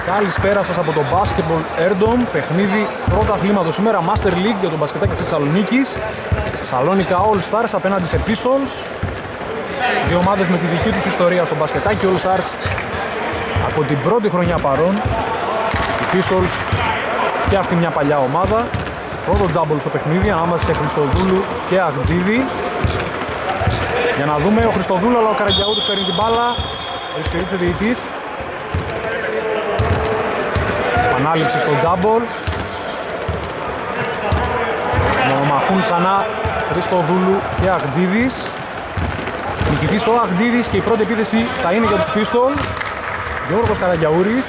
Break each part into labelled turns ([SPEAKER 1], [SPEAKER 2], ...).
[SPEAKER 1] Καλησπέρα σας από το Basketball Airdom, παιχνίδι πρώτα αθλήματος σήμερα, Master League για τον μπασκετάκι της Θεσσαλονίκης. Σαλόνικα All Stars απέναντι σε Pistols. Δύο ομάδες με τη δική τους ιστορία στο μπασκετάκι All Stars από την πρώτη χρονιά παρόν. Οι Pistols και αυτή μια παλιά ομάδα. Πρώτο τζάμπολ στο παιχνίδι ανάμεσα σε Χριστοδούλου και Αχτζίδη. Για να δούμε, ο Χριστοδούλου αλλά ο Καραγκιαούρης παίρνει την μπάλα. Έχει στηρίξει ο διαιτητής. Ανάληψη στο τζάμπολ. Μονομαχούν ξανά Χριστοδούλου και Αχτζίδης. Νικητής ο Αχτζίδης και η πρώτη επίθεση θα είναι για τους Pistols. Γιώργος Καραγκιαούρης.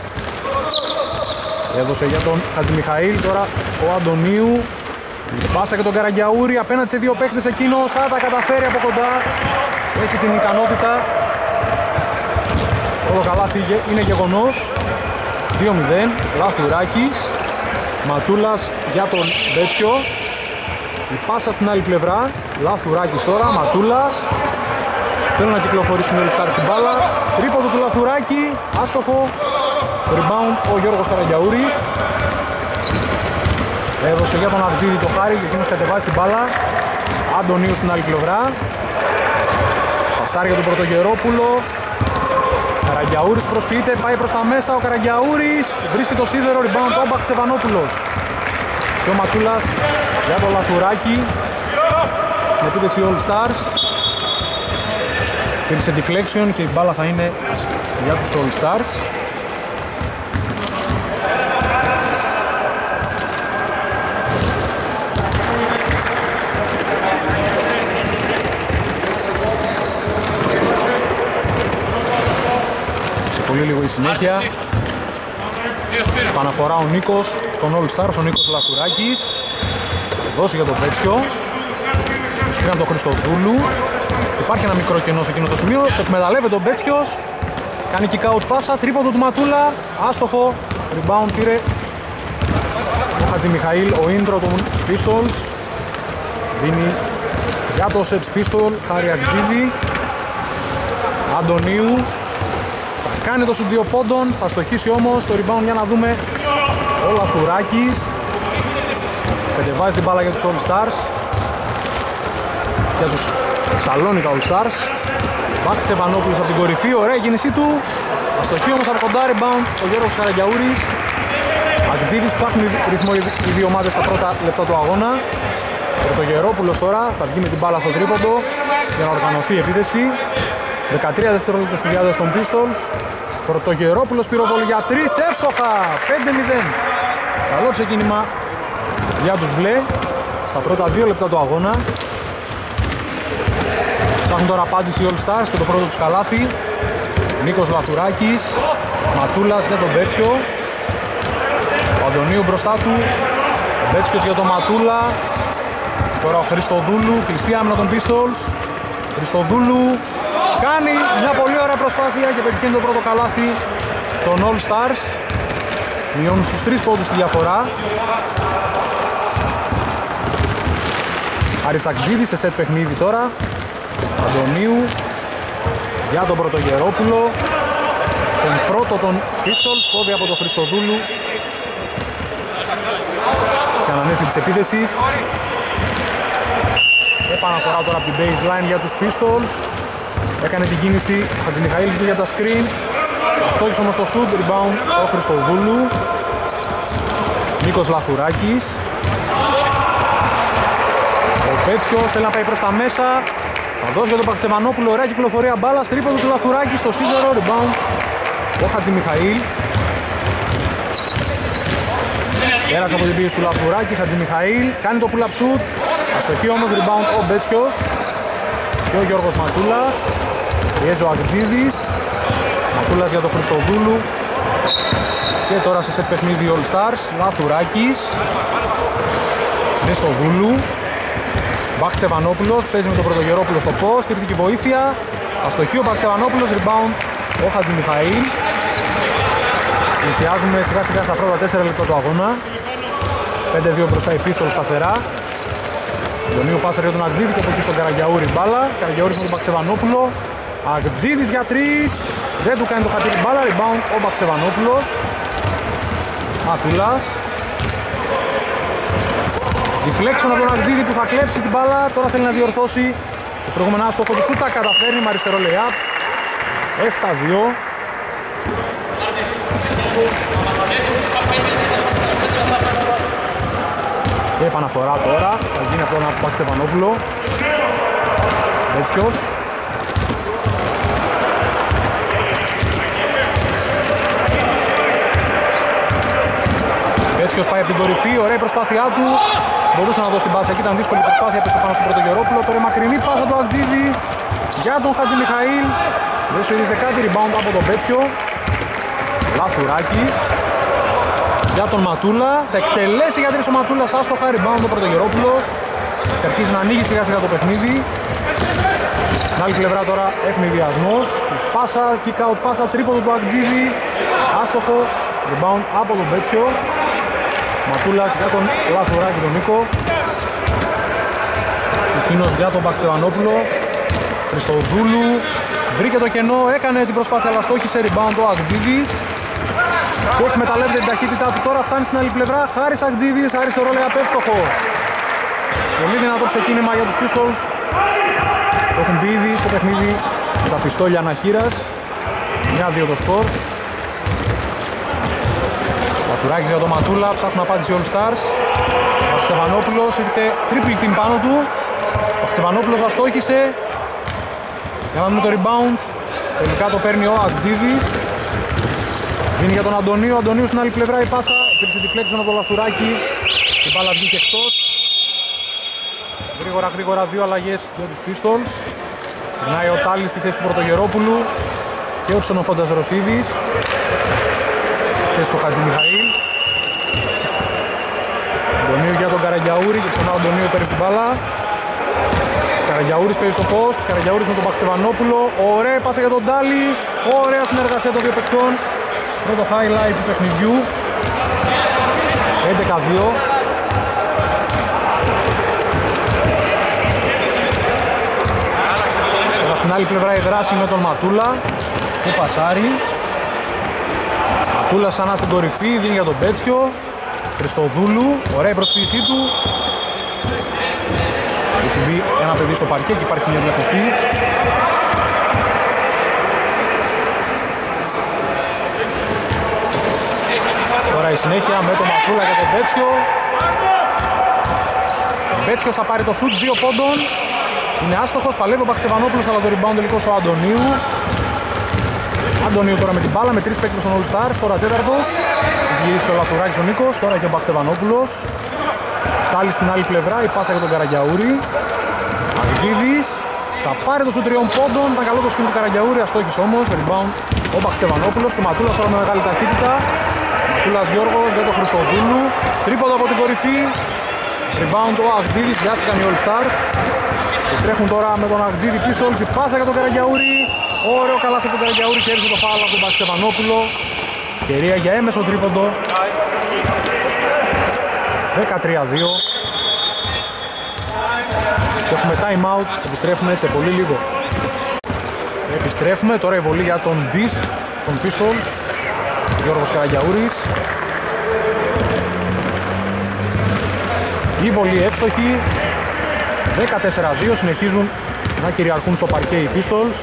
[SPEAKER 1] Έδωσε για τον Χατζημιχαήλ, τώρα ο Αντωνίου. Πάσα και τον Καραγκιαούρη απέναντι σε δύο παίκτες, εκείνος θα τα καταφέρει από κοντά. Έχει την ικανότητα. Όλο καλάθι είναι γεγονός. 2-0, Λαθουράκης. Ματούλας για τον Μπέτσιο. Η πάσα στην άλλη πλευρά. Λαθουράκης τώρα, Ματούλας. Θέλουν να κυκλοφορήσουν όλοι στάρι στην μπάλα. Τρίποδο του Λαθουράκη, άστοχο. Rebound ο Γιώργος Καραγκιαούρης. Έδωσε για τον Αρτζίδη το χάρι και εκείνος κατεβάζει την μπάλα. Αντωνίου στην άλλη πλευρά. Πασάρι για τον Πρωτογερόπουλο. Καραγκιαούρης προσποιείται, πάει προς τα μέσα. Ο Καραγκιαούρης βρίσκει το σίδερο. Rebound ο Μπαχτσεβανόπουλος. Και ο Ματούλας για τον Λαθουράκη. Στην επίθεση All Stars. Πήρξε deflection και η μπάλα θα είναι για τους All Stars. Πολύ λίγο η συνέχεια. Παναφορά ο Νίκος, τον All Stars, ο Νίκος Λαθουράκης. Δώσει για τον Πέτσιο. Του σκρίνει τον Χριστοδούλου. Υπάρχει ένα μικρό κενό σε εκείνο το σημείο. Το εκμεταλλεύεται ο Μπέτσιος. Κάνει kick out πάσα, τρίποντο του Ματούλα. Άστοχο. Rebound πήρε ο Χατζημιχαήλ, ο intro των Pistols. Δίνει για το Sets Pistol, Χάρη Ακτζίδη. Αντωνίου. Κάνει το σου 2 πόντων, θα στοχίσει όμως το rebound για να δούμε. Ο Λαθουράκης κατεβάζει την μπάλα για τους All Stars, για τους Σαλόνικα All Stars. Μπαχτσεβανόπουλος από την κορυφή, ωραία η κίνησή του. Θα στοχεί όμως από κοντά, rebound ο Γιώργος Καραγκιαούρης. Ακτζίδης ψάχνει ρυθμό οι δύο ομάδες στα πρώτα λεπτά του αγώνα. Πρωτογερόπουλος τώρα θα βγει με την μπάλα στο τρίποντο για να οργανωθεί η επίθεση. 13 δευτερόλεπτα στη διάδοση των Pistols. Πρωτογερόπουλος πυροβολεί για 3, εύστοχα, 5-0. Καλό ξεκίνημα για τους μπλε στα πρώτα 2 λεπτά του αγώνα. Ψάχνουν τώρα απάντηση οι All Stars και το πρώτο τους καλάθι. Νίκος Λαθουράκης, Ματούλας για τον Μπέτσιο. Ο Αντωνίου μπροστά του, ο Μπέτσιος για τον Ματούλα. Τώρα ο Χριστοδούλου, κλειστή άμυνα των Pistols. Χριστοδούλου κάνει μια πολύ ωραία προσπάθεια και πετυχαίνει το πρώτο καλάθι των All Stars. Μειώνουν στους 3 πόντους τη διαφορά. Άρης Ακτζίδης σε σετ παιχνίδι τώρα. Αντωνίου για τον Πρωτογερόπουλο. Τον πρώτο των Pistols, πόδι από τον Χριστοδούλου. Και ανανέση της επίθεσης. Επαναφορά τώρα από την baseline για τους Pistols. Έκανε την κίνηση ο Χατζημιχαήλ για τα screen. Στόχισε όμως το shoot, rebound ο Χριστοδούλου. Νίκος Λαθουράκης. Ο Πέτσιος θέλει να πάει προς τα μέσα. Θα δώσει για τον Μπαχτσεβανόπουλο, ωραία κυκλοφορία μπάλα. Τρίποντο του Λαθουράκη στο σίδερο, rebound ο Χατζημιχαήλ. Πέρασε από την πίεση του Λαθουράκη, Χατζημιχαήλ. Κάνει το pull-up shoot. Αστοχή όμως, rebound ο Μπέτσιος. Και ο Γιώργος Ματούλας. Πιέζει ο Ακτζίδης. Ματούλας για τον Χριστοδούλου. Και τώρα σε σετ παιχνίδι All Stars. Λαθουράκης. Χριστοδούλου. Μπαχτσεβανόπουλος. Παίζει με τον Πρωτογερόπουλο στο post. Ήρθε και βοήθεια. Αστοχή ο Μπαχτσεβανόπουλος. Rebound ο Χατζημιχαήλ. Πλησιάζουμε σιγά σιγά στα πρώτα 4 λεπτά του αγώνα. 5-2 μπροστά οι Pistols σταθερά. Αντωνίου πάσα για τον Ακτζίδη και από εκεί στον Καραγκιαούρη μπάλα. Καραγκιαούρης με τον Μπαχτσεβανόπουλο. Αγτζίδης για 3. Δεν του κάνει το χατήρι μπάλα. Rebound ο Μπαχτσεβανόπουλος. Ματούλας. Deflection από τον Αγτζίδη που θα κλέψει την μπάλα. Τώρα θέλει να διορθώσει το προηγούμενο άστοχο του. Σου τα καταφέρνει με αριστερό layup. 7-2. Και επαναφορά τώρα. Θα γίνει από τον Μπαχτσεβανόπουλο. Βέτσιος. Βέτσιος πάει από την κορυφή. Ωραία η προσπάθειά του. Μπορούσε να δώσει την πάσα εκεί. Ήταν δύσκολη προσπάθεια. Πέσε πάνω στον Πρωτογερόπουλο. Τώρα η μακρινή πάσα του Αγτζίδη για τον Χατζη Μιχαήλ. Δεν σφυρίζεται κάτι. Rebound από τον Βέτσιο. Λαθουράκης. Για τον Ματούλα. Θα εκτελέσει για 3 ο Ματούλας. Άστοχα. Rebound ο Πρωτογερόπουλος. Και αρχίζει να ανοίγει σιγά σιγά το παιχνίδι. Στην άλλη πλευρά τώρα ευνηδιασμός. Πάσα, kick out πάσα, τρίποντο του Αγτζίδη. Άστοχο. Rebound από τον Βέτσιο. Ματούλας για τον Λαθουράκη τον Νίκο. Εκείνος για τον Μπαχτσεβανόπουλο. Χριστοδούλου. Βρήκε το κενό, έκανε την προσπάθεια αλλά στόχισε. Rebound ο Αγτζίδης. Και εκμεταλλεύεται την ταχύτητά του. Τώρα φτάνει στην άλλη πλευρά. Χάρης Αγτζίδης, αριστερό layup εύστοχο. Πολύ δυνατό ξεκίνημα για τους Pistols. Το έχουν μπει ήδη στο παιχνίδι με τα πιστόλια αναχείρας. 1-2 το σκορ. Παθουράκης για τον Ματούλα, ψάχνουν απάντηση All Stars. Ο Μπαχτσεβανόπουλος ήρθε triple team πάνω του. Ο Μπαχτσεβανόπουλος αστόχησε. Για να δούμε το rebound. Τελικά το παίρνει ο Αγτζίδης. Δίνει για τον Αντωνίου. Αντωνίου στην άλλη πλευρά η πάσα. Υπήρξε deflection από το Λαθουράκη. Η μπάλα βγήκε εκτός. Γρήγορα δύο αλλαγές για τους Pistols. Περνάει ο Τάλης στη θέση του Πρωτογερόπουλου και ο Ξενοφόντας Ρωσίδης στη θέση του Χατζη Μιχαήλ. Αντωνίου για τον Καραγιαούρη και ξανά ο Αντωνίου παίρνει την μπάλα. Καραγιαούρης παίζει στο post, Καραγιαούρης με τον Μπαχτσεβανόπουλο. Ωραία πάσα για τον Τάλη. Ωραία συνεργασία των δύο παικτών. Πρώτο highlight του παιχνιδιού. 11-2. Στην άλλη πλευρά η δράση με τον Ματούλα που πασάρει. Ματούλας ξανά στην κορυφή, δίνει για τον Μπέτσιο. Χριστοδούλου, ωραία η προσποίησή του. Έχει μπει ένα παιδί στο παρκέ και υπάρχει μια διακοπή. Τώρα η συνέχεια με τον Ματούλα και τον Μπέτσιο. Ο Μπέτσιος θα πάρει το σουτ 2 πόντων. Είναι άστοχος, παλεύει ο Μπαχτσεβανόπουλος αλλά το rebound τελικώς ο Αντωνίου. Αντωνίου τώρα με την μπάλα με 3 παίκτες των All Stars, τώρα τέταρτος. Έχει γυρίσει και ο Λαθουράκης ο Νίκος, τώρα και ο Μπαχτσεβανόπουλος. Τάλι στην άλλη πλευρά, η πάσα για τον Καραγιαούρη. Αγτζίδης, θα πάρει το σου 3 πόντων, ήταν καλό το σκριν του Καραγιαούρη, αστόχης όμως, rebound ο Μπαχτσεβανόπουλος και ο Ματούλας τώρα με μεγάλη ταχύτητα. Ματούλας Γιώργος για τον Χριστοδούλου, τρίποντο από την κορυφή. Rebound ο Αγτζίδης, βιάστηκαν οι All Stars. Και τρέχουν τώρα με τον Αγτζίδη Pistols, η πάσα για τον Καραγιαούρη. Ωραίο καλάθι από τον Καραγιαούρη, κέρδισε το φάουλ από τον Μπαχτσεβανόπουλο. Ευκαιρία για έμεσο τρίποντο. 13-2. Και έχουμε time out, επιστρέφουμε σε πολύ λίγο. Επιστρέφουμε, τώρα η βολή για τον Beast, τον Pistols, Γιώργος Καραγιαούρης. Η βολή εύστοχη. 14-2, συνεχίζουν να κυριαρχούν στο παρκέ οι Pistols.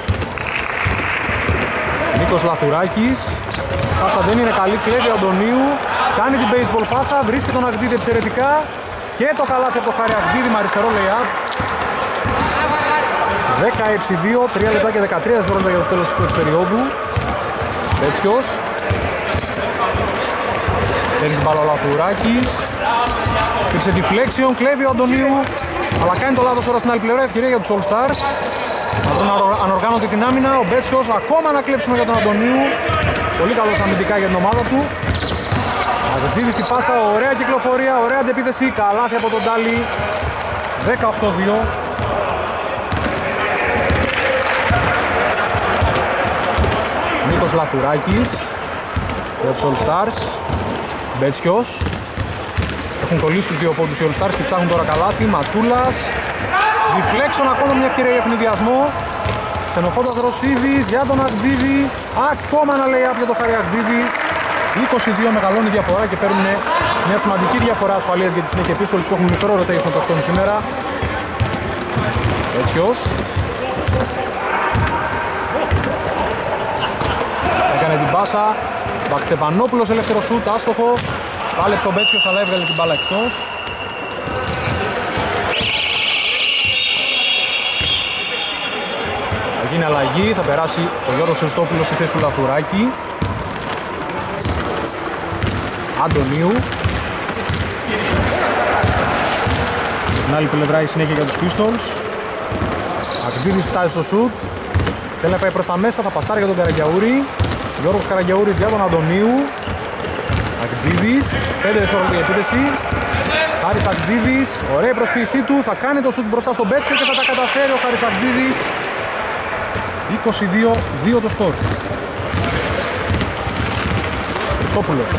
[SPEAKER 1] Νίκος Λαθουράκης. Πάσα δεν είναι καλή, κλέβει ο Αντωνίου. Κάνει την baseball πάσα, βρίσκει τον Αγτζίδη εξαιρετικά. Και το καλάθι από το Χάρη Αγτζίδη με αριστερό layup. 16-2, 3 λεπτά και 13 δευτερόλεπτα για το τέλος της περίοδου. Βέτσιος. Παίρνει την μπάλα ο Λαθουράκης. Υπήρξε deflection, κλέβει ο Αντωνίου. Αλλά κάνει το λάθος τώρα στην άλλη πλευρά, ευκαιρία για τους All Stars. Να βρουν ανοργάνωτη την άμυνα, ο Μπέτσιος ακόμα να κλέψουμε για τον Αντωνίου. Πολύ καλός αμυντικά για την ομάδα του. Αγτζίδης στη πάσα, ωραία κυκλοφορία, ωραία αντεπίθεση, καλάθι από τον Τάλι. 18-2. Νίκος Λαθουράκης για τους All Stars. Μπέτσιος. Έχουν κολλήσει τους δύο πόντους οι All Stars και ψάχνουν τώρα καλάθι. Ματούλας. Deflection, ακόμα μια ευκαιρία για ευνηδιασμό. Ξενοφώντας Ρωσίδης για τον Αγτζίδη. Ακόμα ένα lay-up για τον Χάρη Αγτζίδη. 22 μεγαλώνει διαφορά και παίρνουν μια σημαντική διαφορά ασφαλείας για τη συνέχεια επίστολης που έχουν μικρό rotation παιχτών σήμερα. Τέτοιος. Έκανε την πάσα. Μπακτσεβανόπουλος ελεύθερο σουτ, άστοχο. Πάλεψε ο Μπέτσιος αλλά έβγαλε την μπάλα εκτός. Θα γίνει αλλαγή, θα περάσει ο Γιώργος Χριστόπουλος στη θέση του Λαθουράκη. Αντωνίου. Στην άλλη πλευρά η συνέχεια για τους Pistols. Αγτζίδης στάζει στο σουτ. Θέλει να πάει προς τα μέσα, θα πασάρει για τον Καραγκιαούρη. Γιώργος Καραγκιαούρης για τον Αντωνίου. Αγτζίδης, 5 δευτερόλεπτα για επίθεση. Χάρης Αγτζίδης, ωραία η προσποίησή του, θα κάνει το σουτ μπροστά στον Μπέτσκο και θα τα καταφέρει ο Χάρης Αγτζίδης. 22-2 το σκορ. Χριστόπουλος.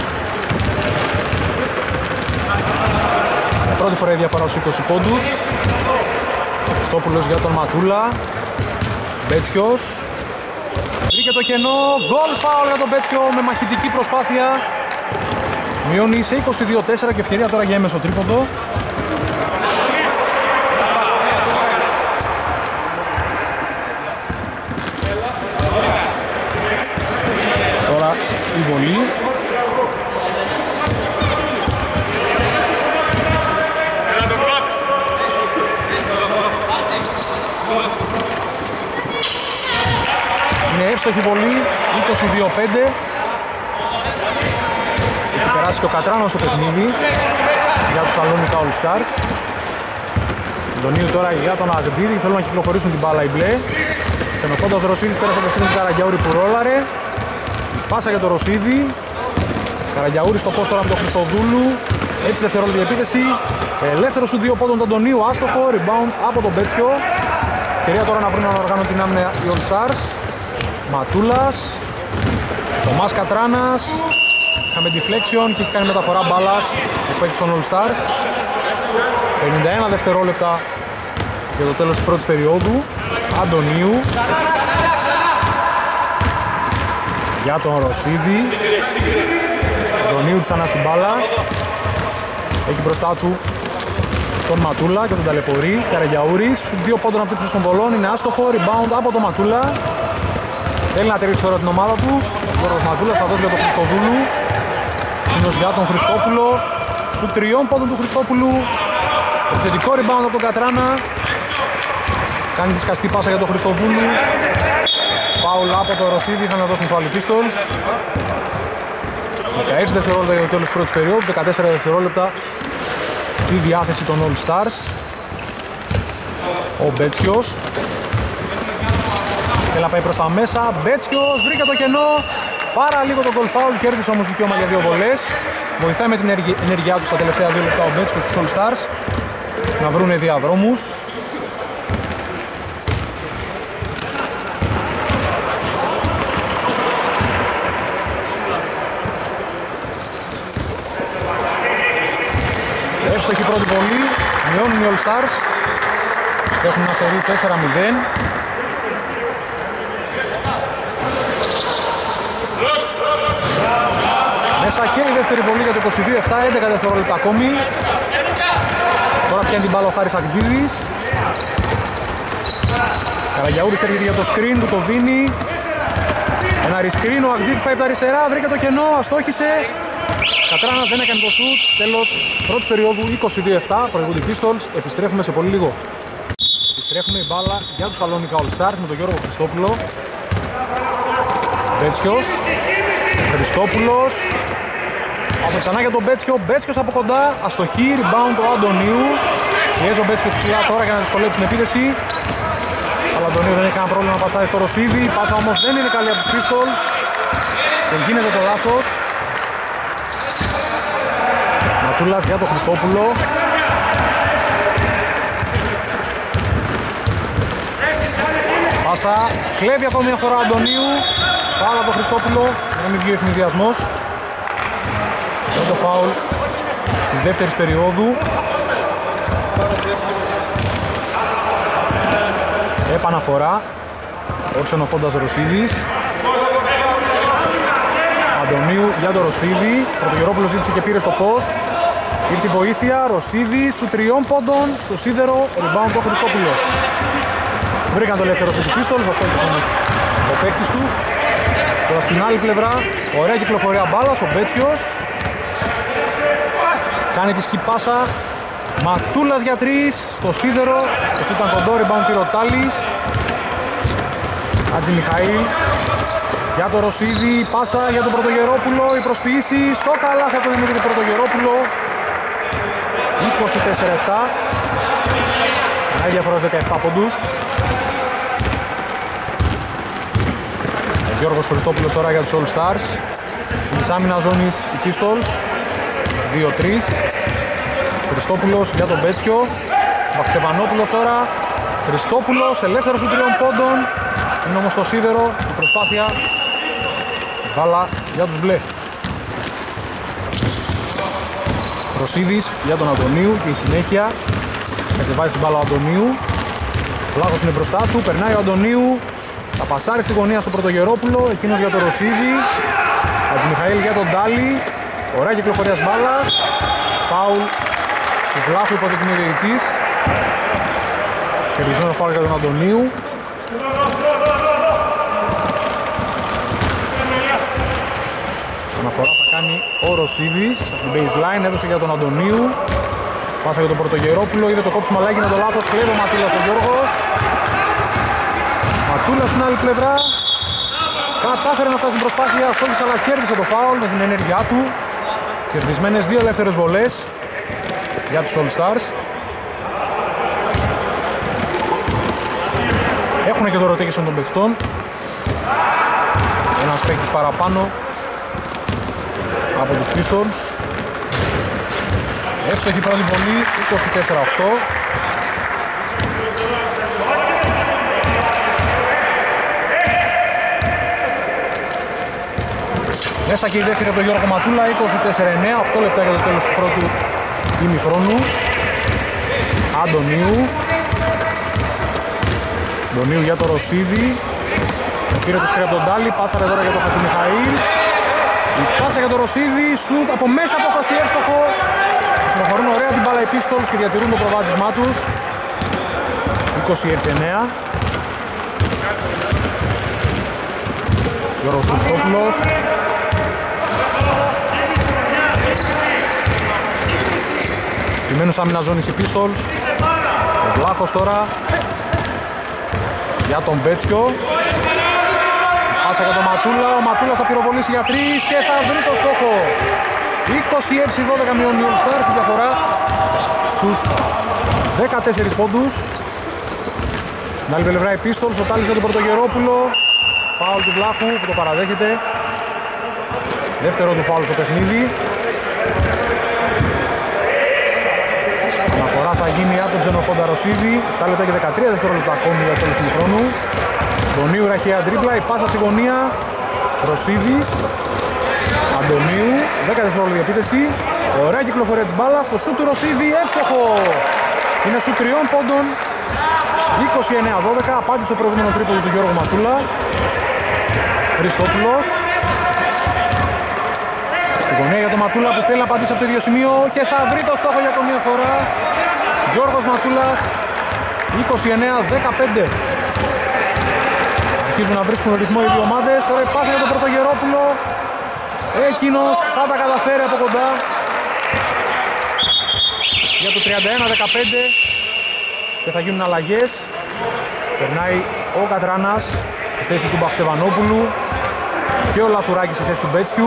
[SPEAKER 1] Πρώτη φορά η διαφορά στους 20 πόντους. Χριστόπουλος για τον Ματούλα. Μπέτσιος. Βρήκε το κενό. Γκολ φάουλ για τον Μπέτσιο με μαχητική προσπάθεια. Μειώνει σε 22-4 και ευκαιρία τώρα για έμεσο τρίποντο. Τώρα η βολή. Είναι εύστοχη βολή, 22-5. Έχει περάσει και ο Κατράνος στο παιχνίδι για τους Σαλόνικα All Stars. Αντωνίου τώρα για τον Αγτζίδη, θέλουν να κυκλοφορήσουν την μπάλα οι μπλε. Ξενοφώντας Ρωσίδης πέρασε το σκριν του Καραγκιαούρη που ρόλαρε. Πάσα για τον Ρωσίδη. Καραγκιαούρη στο post τώρα με τον Χριστοδούλου. Έτσι δευτερόλεπτη επίθεση. Ελεύθερος του 2 πόντων του Αντωνίου, άστοχο. Rebound από τον Μπέτσιο. Ευκαιρία τώρα να βρουν να οργάνουν την άμυνα οι All Stars. Ματούλας. Θωμάς Κατράνας. Είχαμε deflection και έχει κάνει μεταφορά μπάλας ο παίκτης των All Stars. 51 δευτερόλεπτα για το τέλος της πρώτης περίοδου. Αντωνίου για τον Ρωσίδη. Αντωνίου ξανά στην μπάλα. Έχει μπροστά του τον Ματούλα και τον ταλαιπωρεί. Καραγκιαούρης, 2 πόντων απτύψεως των βολών, είναι άστοχο. Rebound από τον Ματούλα. Θέλει να τηρήσει τώρα την ομάδα του. Ο Γιώργος Ματούλας θα δώσει για τον Χριστοδούλου. Κοινός για τον Χριστόπουλο. Σου 3 πόντων του Χριστόπουλου. Επιθετικό rebound από τον Κατράνα. Κάνει τη σκαστή πάσα για τον Χριστοδούλου. Φάουλ από τον Ρωσίδη, θα να δώσουν φάουλ οι Pistols. 16 δευτερόλεπτα για το τέλος της πρώτης περίοδου, 14 δευτερόλεπτα στη διάθεση των All Stars. Ο Μπέτσιος θέλει να πάει προς τα μέσα. Μπέτσιος βρήκε το κενό. Πάρα λίγο το goal foul, κέρδισε όμως δικαίωμα για 2 βολές. Βοηθάει με την ενέργειά του στα τελευταία 2 λεπτά ο Μπέτσιος στους All Stars να βρούνε διαδρόμους. Εύστοχη πρώτη βολή, μειώνουν οι All Stars. Έχουν ένα σερί 4-0. Μέσα και η δεύτερη βολή για το 22-7, 11 δευτερόλεπτα ακόμη. Τώρα πιάνει την μπάλα ο Χάρης Αγτζίδης. Καραγκιαούρης έρχεται για το screen, του το δίνει. Ένα ρισκριν, ο Αγτζίδης πάει από τα αριστερά, βρήκε το κενό, αστόχησε. Κατράνας δεν έκανε το σουτ, τέλος πρώτης περίοδου 22-7, προηγούνται οι Pistols, επιστρέφουμε σε πολύ λίγο. Επιστρέφουμε η μπάλα για τους Σαλόνικα All Stars με τον Γιώργο Χριστόπουλο. Μπέτσιος, Χριστόπουλος, πάσα ξανά για τον Μπέτσιο, Μπέτσιος από κοντά, αστοχή, rebound του Αντωνίου. Πιέζει ο Μπέτσιος ψηλά τώρα για να δυσκολέψει την επίθεση. Αλλά ο Αντωνίου δεν έχει κανένα πρόβλημα να πασάει στο Ρωσίδη, η πάσα όμως δεν είναι καλή από τους Pistols και γίνεται το λάθος. Ματούλας για τον Χριστόπουλο. Πάσα, κλέβει ακόμη μια φορά Αντωνίου. Πάλα από τον Χριστόπουλο, να μην βγει ο ευνηδιασμός. Το φάουλ της δεύτερης περίοδου. Επαναφορά. ο ξενοφόντας Ρωσίδης. Αντωνίου για τον Ρωσίδη. Πρωτογερόπουλος ζήτησε και πήρε στο post. Ήρθε η βοήθεια, Ρωσίδης σου 3 πόντων στο σίδερο, rebound ο Χριστόπουλος. Βρήκαν το ελεύθερο σου του Pistols, ωστόσο όμως ο παίκτης τους. Τώρα στην άλλη πλευρά, ωραία κυκλοφορία μπάλας, ο Μπέτσιος. Κάνει τη σκυπάσα. Ματούλας για 3 στο σίδερο. Το ήταν κοντό, rebound πήρε ο Τάλης. Άτζη Μιχαήλ. Για το Ρωσίδη, πάσα για τον Πρωτογερόπουλο. Οι προσποιήσεις, το καλάθι από τον Δημήτρη Πρωτογερόπουλο. 24-7. Ξανά η διαφορά 17 πόντους. Ο Γιώργος Χριστόπουλος τώρα για τους All Stars. Της άμυνας ζώνης οι Pistols. 2-3. Χριστόπουλος για τον Μπέτσιο. Μπαχτσεβανόπουλος τώρα. Χριστόπουλος, ελεύθερος του 3 πόντων. Είναι όμως το σίδερο, η προσπάθεια. Μπάλα για τους μπλε. Ρωσίδης για τον Αντωνίου και η συνέχεια. Κατεβάζει την μπάλα ο Αντωνίου. Βλάχος είναι μπροστά του, περνάει ο Αντωνίου. Θα πασάρει στη γωνία στο Πρωτογερόπουλο, εκείνος για τον Ρωσίδη. Ατζημιχαήλ για τον Τάλι. Ωραία κυκλοφορία μπάλας. Φάουλ του Βλάχου υποδεικνύει ο διαιτητής. Κερδισμένο φάουλ για τον Αντωνίου. Αναφορά θα κάνει ο Ρωσίδης από την baseline, έδωσε για τον Αντωνίου. Πάσα για τον Πρωτογερόπουλο, είδε το κόψιμο αλλά έγινε το λάθος, κλέβει ο Ματούλας ο Γιώργος. Ματούλας στην άλλη πλευρά. Κατάφερε να φτάσει στην προσπάθεια, στόχισε αλλά κέρδισε το φάουλ με την ενέργειά του. Κερδισμένες 2 ελεύθερες βολές για τους All Stars. Έχουν και το rotation των παιχτών. Ένας παίκτης παραπάνω από τους Pistols. Εύστοχη πρώτη βολή, 24-8. Μέσα και η δεύτερη από τον Γιώργο Ματούλα, 24-9, 8 λεπτά για το τέλος του πρώτου ημιχρόνου. Αντωνίου. Αντωνίου για το Ρωσίδη. Πήρε το σκρέπ τον Τάλι, πάσαρε τώρα για τον Χατζημιχαήλ. Η πάσα για το Ρωσίδη, σουτ από μέσα απόσταση εύστοχο. Προχωρούν ωραία την μπάλα οι Pistols και διατηρούν το προβάδισμά τους. 26-9. Γιώργος Χριστόπουλος. Επιμένους άμυνα ζώνης οι Pistols. Ο Βλάχος τώρα για τον Μπέτσιο. Πάσα για τον Ματούλα, ο Ματούλας θα πυροβολήσει για 3 και θα βρει το στόχο. 26-12 μειώνει ο All Stars, η διαφορά στους 14 πόντους. Στην άλλη πλευρά οι Pistols, ο Τάλης για τον Πρωτογερόπουλο. Φάουλ του Βλάχου που το παραδέχεται. Δεύτερο του φάουλ στο παιχνίδι. Αναφορά θα γίνει από τον Ξενοφόντα Ρωσίδη. Στα λεπτά και 13 δευτερόλεπτα ακόμη για το τέλος του χρόνου. Αντωνίου ραχαία τρίπλα, η πάσα στη γωνία. Ρωσίδης. Αντωνίου, 10 δευτερόλεπτα επίθεση. Ωραία κυκλοφορία της μπάλας, το σούτ του Ρωσίδη, εύστοχο. Είναι σούτ 3 πόντων. 29-12, απάντησε στο προηγούμενο τρίποντο του Γιώργου Ματούλα. Χριστόπουλος. Στη γωνία για τον Ματούλα που θέλει να απαντήσει από το ίδιο σημείο και θα βρει το στόχο για ακόμη μια φορά. Γιώργος Ματούλας, 29-15. Αρχίζουν να βρίσκουν ρυθμό οι δύο ομάδες. Τώρα η πάσα για τον Πρωτογερόπουλο. Εκείνος θα τα καταφέρει από κοντά. Για το 31-15. Και θα γίνουν αλλαγές. Περνάει ο Κατράνας στη θέση του Μπαχτσεβανόπουλου και ο Λαθουράκης στη θέση του Μπέτσιου.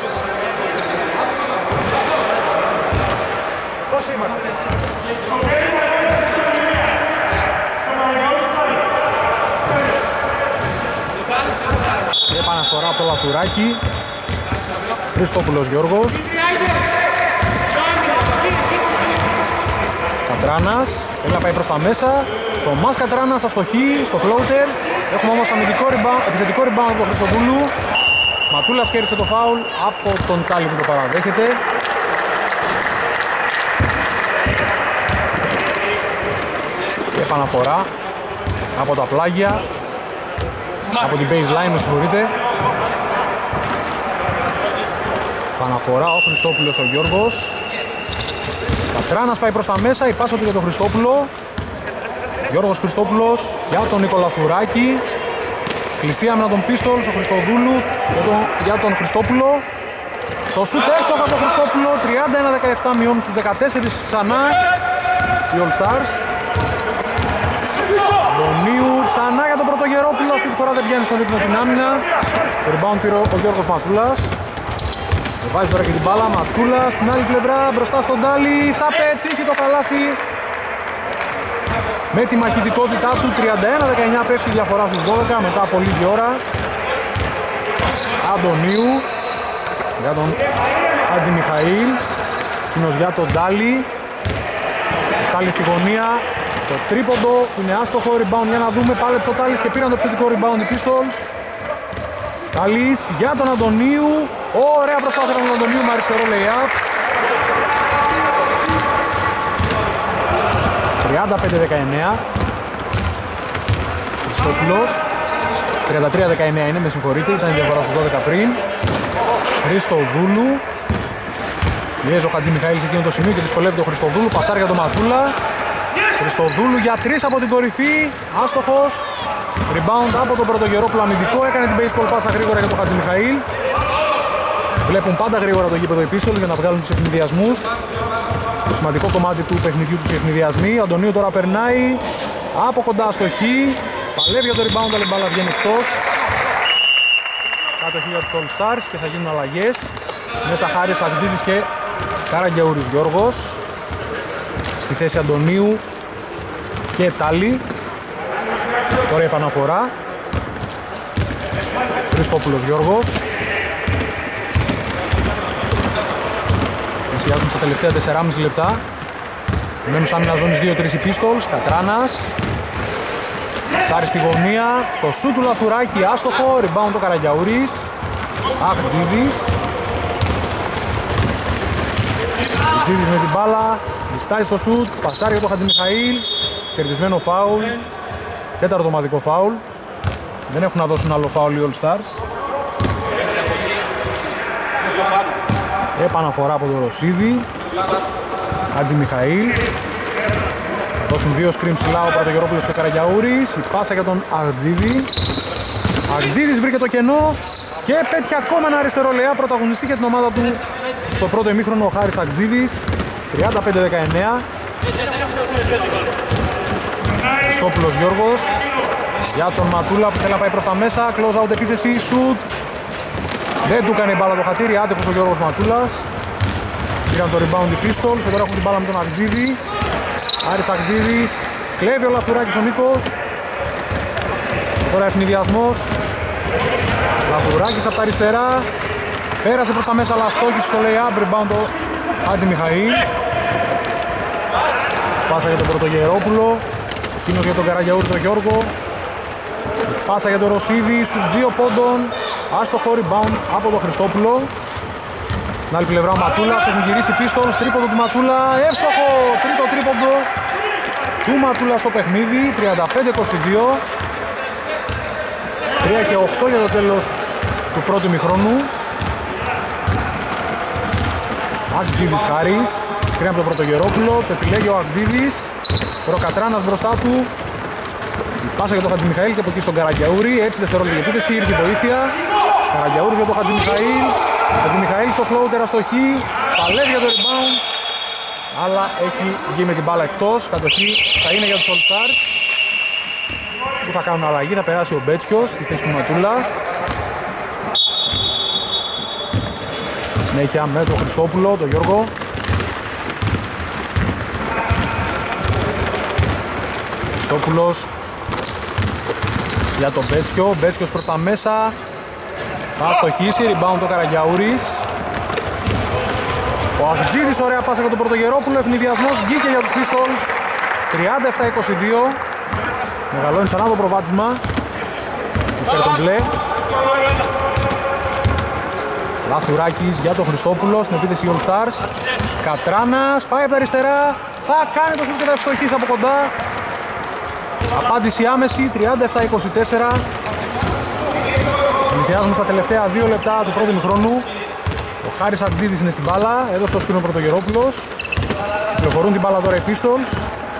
[SPEAKER 1] Επαναφορά από το Λαθουράκη. Χριστόπουλος Γιώργος. Κατράνας, θέλει να πάει προς τα μέσα. Θωμάς Κατράνας αστοχή στο floater. Έχουμε όμως επιθετικό rebound από τον Χριστοπούλου. Ματούλας κέρδισε το φάουλ από τον Τάλι που το παραδέχεται. Και επαναφορά από τα πλάγια. Από την baseline, με συγχωρείτε. Παναφορά ο Χριστόπουλος ο Γιώργος. Κατράνας πάει προς τα μέσα, η πάσα του για τον Χριστόπουλο. Γιώργος Χριστόπουλος για τον Νικολαθουράκη. Κλειστή άμυνα των Pistols, ο Χριστοδούλου για τον Χριστόπουλο. Το σουτ έστοχα από τον Χριστόπουλο, 31-17 μειώνουν στους 14 ξανά οι All Stars. Αντωνίου ξανά για τον Πρωτογερόπουλο, αυτή τη φορά δεν πιάνει στον ύπνο την άμυνα. Το rebound πήρε ο Γιώργος Ματούλας. Βάζει τώρα και την μπάλα, Ματούλας στην άλλη πλευρά, μπροστά στον Τάλι. Θα πετύχει το καλάθι. Με τη μαχητικότητά του, 31-19 πέφτει η διαφορά στους 12 μετά από λίγη ώρα. Αντωνίου για τον Χατζη Μιχαήλ, εκείνος για τον Τάλι. Τάλι στη γωνία, το τρίποντο που είναι άστοχο, rebound για να δούμε, πάλεψε ο Τάλης και πήραν το επιθετικό rebound οι Pistols. Τάλης για τον Αντωνίου, ωραία προσπάθεια από τον Αντωνίου με αριστερό lay-up. 35-19. Χριστόπουλος, 33-19 είναι, με συγχωρείτε, ήταν η διαφορά στους 12 πριν. Χριστοδούλου. Πιέζει ο Χατζη Μιχαήλ σε εκείνο το σημείο και δυσκολεύεται ο Χριστοδούλου. Πασάρει για τον Ματούλα. Χριστοδούλου για 3 από την κορυφή. Άστοχος. Rebound από τον Πρωτογερόπουλο αμυντικό. Έκανε την baseball πάσα γρήγορα για τον Χατζη Μιχαήλ. Βλέπουν πάντα γρήγορα το γήπεδο οι Pistols για να βγάλουν τους ευνηδιασμούς. Το σημαντικό κομμάτι του παιχνιδιού τους οι ευνηδιασμοί. Ο Αντωνίου τώρα περνάει από κοντά στο χ. Παλεύει για το rebound, αλλά η μπάλα βγαίνει εκτός. Κατοχή για τους All Stars και θα γίνουν αλλαγές. Μέσα Χάρης Αγτζίδης και Καραγκιαούρης Γιώργος. Στη θέση Αντωνίου και Τάλι. Ωραία επαναφορά. Χριστόπουλος Γιώργος. Πλησιάζουμε στα τελευταία 4,5 λεπτά. Μένουν σαν μια ζώνη 2-3 οι Pistols. Κατράνας. Σάρι στη γωνία. Το σούτ του Λαθουράκη άστοχο. Rebound ο Καραγκιαούρης. Αγτζίδης. Αγτζίδης με την μπάλα. Λιστάει στο σούτ. Πασάρει για τον Χατζη Μιχαήλ. Κερδισμένο φάουλ. Τέταρτο ομαδικό φάουλ. Δεν έχουν να δώσουν άλλο φάουλ οι All Stars. Επαναφορά από τον Ρωσίδη. Χατζη Μιχαήλ. Δώσουν δύο screen ψηλά ο Πρωτογερόπουλος και ο Καραγκιαούρης. Η πάσα για τον Αγτζίδη. Αγτζίδης βρήκε το κενό και πέτυχε ακόμα ένα αριστερό λεά. Πρωταγωνιστή για την ομάδα του στο πρώτο ημίχρονο ο Χάρης Αγτζίδης. 35-19. Χριστόπουλος Γιώργος για τον Ματούλα που θέλει να πάει προς τα μέσα. Close out επίθεση, shoot. Δεν του έκανε μπάλα το χατήρι, άτυχος ο Γιώργος Ματούλας. Πήραν το rebound οι Pistols και τώρα έχουν την μπάλα με τον Αγτζίδη. Άρης Αγτζίδης, κλέβει ο Λαθουράκης ο Νίκος. Τώρα ευνηδιασμός. Λαθουράκης από τα αριστερά. Πέρασε προς τα μέσα αλλά στόχισε στο lay-up, rebound ο Χατζη Μιχαήλ. Πάσα για τον Πρωτογερόπουλο. Εκείνος για τον Καραγκιαούρη τον Γιώργο. Πάσα για τον Ρωσίδη, σου 2 πόντων. Άστοχο rebound από τον Χριστόπουλο. Στην άλλη πλευρά ο Ματούλας, έχουν γυρίσει Pistols, τρίποντο του Ματούλα, εύστοχο, τρίτο τρίποντο του Ματούλα στο παιχνίδι, 35-22. 3 και 8 για το τέλος του πρώτου ημιχρόνου. Αγτζίδης Χάρης, σκρίνει από τον Πρωτογερόπουλο, το επιλέγει ο Αγτζίδης. Προκατράνας μπροστά του. Η πάσα για τον Χατζη Μιχαήλ και από εκεί στον Καραγκιαούρη, έτσι δευτερόλεπτη επίθεση, ήρθε η βοήθεια. Καραγκιαούρης για τον Χατζη Μιχαήλ. Χατζη Μιχαήλ στο floater αστοχή, παλεύει για το rebound, αλλά έχει βγει με την μπάλα εκτός. Κατοχή θα είναι για τους All Stars που θα κάνουν αλλαγή, θα περάσει ο Μπέτσιος στη θέση του Ματούλα. Συνέχεια με τον Χριστόπουλο, τον Γιώργο. Χριστόπουλος για τον Μπέτσιο, Μπέτσιος προς τα μέσα. Θα στοχίσει, rebound ο Καραγκιαούρης. Ο Αγτζίδης, ωραία πάσα για τον Πρωτογερόπουλο, ευνηδιασμός, βγήκε για τους Pistols. 37-22. Μεγαλώνει ξανά το προβάδισμα. Υπέρ τον μπλε. Λαθουράκης για τον Χριστόπουλο, στην επίθεση All Stars. Κατράνας, πάει από τα αριστερά. Θα κάνει το σουτ και θα ευστοχίσει από κοντά. Απάντηση άμεση, 37-24. Πλησιάζουμε στα τελευταία 2 λεπτά του πρώτου ημιχρόνου. Ο Χάρης Αγτζίδης είναι στην μπάλα, εδώ στο σκηνό Πρωτογερόπουλος. Κυκλοφορούν την μπάλα τώρα οι Pistols.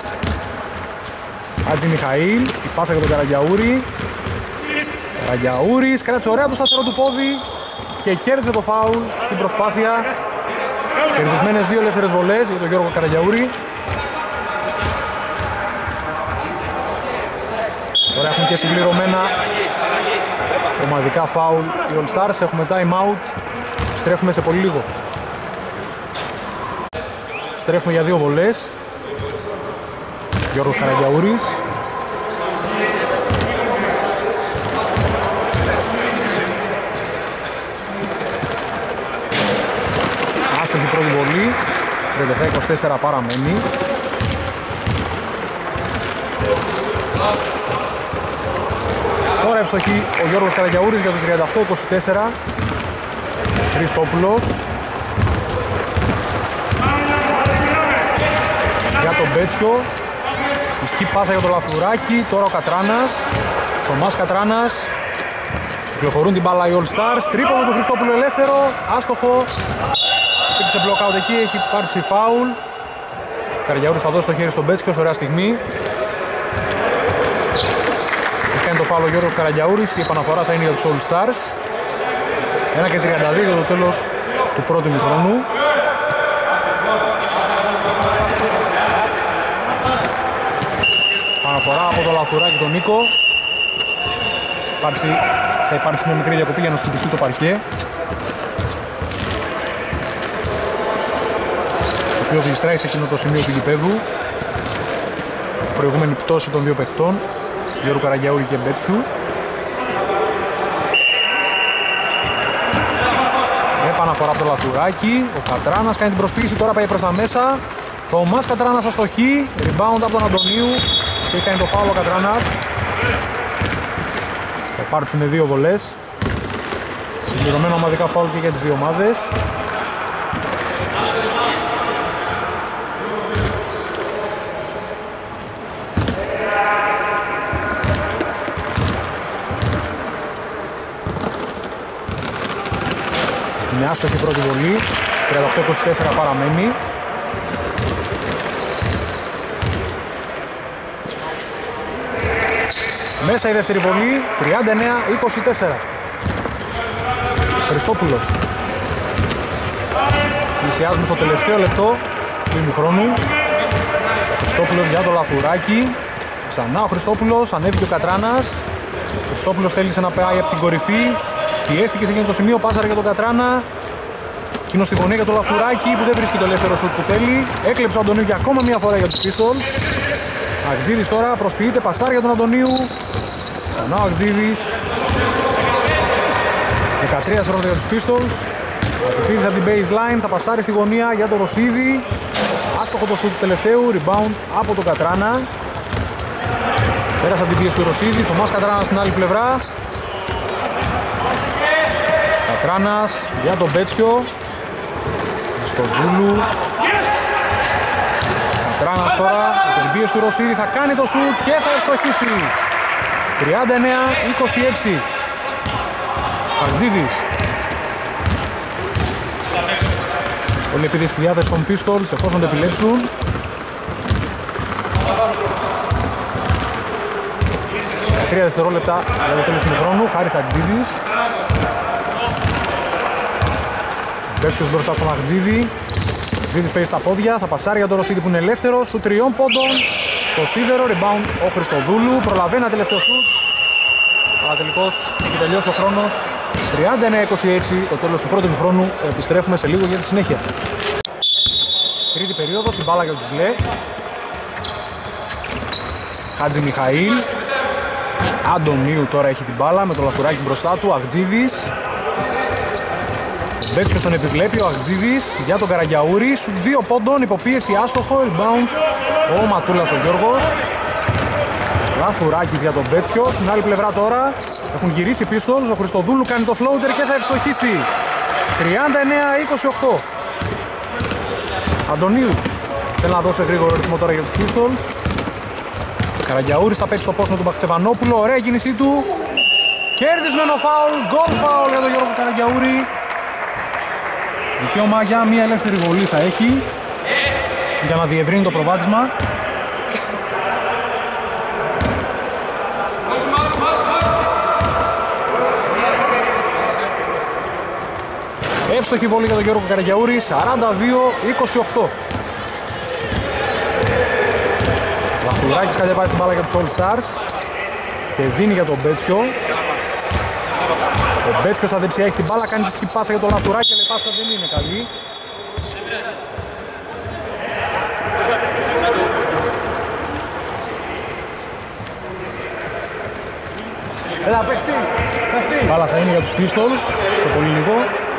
[SPEAKER 1] Χάτζη Μιχαήλ, η πάσα για τον Καραγιαούρη. Καραγιαούρης κράτησε ωραία το σταθερό του πόδι και κέρδισε το φάουλ στην προσπάθεια. Κερδισμένες 2 ελεύθερες βολές για τον Γιώργο Καραγιαούρη. Τώρα έχουν και συμπληρωμένα ομαδικά φάουλ οι All Stars. Έχουμε time out. Στρέφουμε σε πολύ λίγο. Στρέφουμε για 2 βολές. Γιώργος Καραγιαούρης. Άστοχη πρώτη βολή. 37-24 παραμένει. Τώρα ευστοχή ο Γιώργος Καραγιαούρης για το 38-24. Χριστόπουλος. Για τον Μπέτσιο. Ισχύ πάσα για το Λαθουράκι. Τώρα ο Κατράνας. Θωμάς Κατράνας. Κυκλοφορούν την μπάλα οι All Stars. Τρίποντο του Χριστόπουλου ελεύθερο. Άστοχο. Υπήρξε μπλοκάουτ εκεί. Έχει υπάρξει φάουλ. Καραγιαούρης θα δώσει το χέρι στον Μπέτσιο. Ωραία στιγμή. Έχει κάνει το φάουλ ο Γιώργος Καραγιαούρης. Η επαναφορά θα είναι για τους All Stars. 1:32 για το τέλος του πρώτου ημιχρόνου. Αναφορά από το Λαθουράκι τον Νίκο. Θα υπάρξει μια μικρή διακοπή για να σκουπιστεί το παρκέ. Το οποίο γλιστράει σε εκείνο το σημείο του γηπέδου. Προηγούμενη πτώση των 2 παιχτών, Γιώργου Καραγιαούρη και Μπέτσιου. Επαναφορά από το Λαθουράκι. Ο Κατράνας κάνει την προσποίηση, τώρα πάει προς τα μέσα. Θωμάς Κατράνας αστοχή. Rebound από τον Αντωνίου. Και έχει κάνει το φάουλ ο Κατράνας. Θα υπάρξουν 2 βολές. Συμπληρωμένα ομαδικά φάουλ και για τις 2 ομάδες. Είναι άστοχη πρώτη βολή. 38-24 παραμένει. Μέσα η δεύτερη βολή, 39-24. Χριστόπουλος. Πλησιάζουμε στο τελευταίο λεπτό του ημιχρόνου. Ο Χριστόπουλος για το Λαθουράκι. Ξανά ο Χριστόπουλος, ανέβηκε ο Κατράνας. Ο Χριστόπουλος θέλησε να πάει από την κορυφή. Πιέστηκε σε εκείνο το σημείο, πάσαρε για τον Κατράνα. Εκείνο στη γωνία για το Λαθουράκι που δεν βρίσκει το ελεύθερο σουτ που θέλει. Έκλεψε ο Αντωνίου για ακόμα μια φορά για τους Pistols. Αγτζίδης τώρα προσποιείται, πασάρει για τον Αντωνίου. Ξανά ο Αγτζίδης. 13 δευτερόλεπτα για τους Pistols. Ο Αγτζίδης από την baseline θα πασάρει στη γωνία για τον Ρωσίδη. Άστοχο το σουτ του τελευταίου, rebound από τον Κατράνα. Πέρασε από την πίεση του Ρωσίδη, Θωμάς Κατράνας στην άλλη πλευρά. Κατράνας για τον Μπέτσιο. Στο Δούλου. Κατράνας τώρα, με την πίεση του Ρωσίδη θα κάνει το σουτ και θα ευστοχίσει. 39-26. Αγτζίδης. Όλοι επειδή στη διάθεση των Pistols εφόσον το επιλέξουν. Τρία δευτερόλεπτα για το τέλος του χρόνου. Χάρης Αγτζίδης. Μπέτσιος μπροστά στον Αγτζίδη. Αγτζίδης παίζει στα πόδια, θα πασάρει για τον Ρωσίδη που είναι ελεύθερος. Σου 3 πόντων. Στο σίδερο, rebound ο Χριστοδούλου. Προλαβαίνει ένα τελευταίο σουτ. Αλλά τελικώς έχει τελειώσει ο χρόνος. 39-26 το τέλος του πρώτου χρόνου. Επιστρέφουμε σε λίγο για τη συνέχεια. Τρίτη περίοδος, η μπάλα για τους μπλε. Χάτζη Μιχαήλ. Αντωνίου τώρα έχει την μπάλα με το Λαθουράκι μπροστά του. Αγτζίδης. Μπέτσιος τον επιβλέπει, ο Αγτζίδης για τον Καραγιαούρη. Σου 2 πόντων, υποπίεση άστοχο, rebound ο Ματούλας ο Γιώργος. Λαθουράκης για τον Μπέτσιο. Στην άλλη πλευρά τώρα έχουν γυρίσει Pistols. Ο Χριστοδούλου κάνει το floater και θα ευστοχίσει. 39-28. Αντωνίου θέλει να δώσει γρήγορο ρυθμό τώρα για τους Pistols. Καραγιαούρης θα παίξει το post με τον Μπαχτσεβανόπουλο. Ωραία κίνησή του. Κέρδισμένο φάουλ, γκολ φάουλ για τον Γιώργο Καραγκιαούρη. Δικαίωμα για μια ελεύθερη βολή θα έχει για να διευρύνει το προβάδισμα. Εύστοχη βολή για τον Γιώργο Καραγκιαούρη, 42-28. Λαφουράκης κατεβάζει την μπάλα για τους All Stars και δίνει για τον Μπέτσιο. Ο Μπέτσιο στα δεξιά έχει την μπάλα, κάνει τη σκυπάσα για τον Λαφουράκη, αλλά η πάσα δεν είναι καλή.
[SPEAKER 2] Έλα, παίχτη!
[SPEAKER 1] Μπάλα θα είναι για τους Pistols σε πολύ λίγο.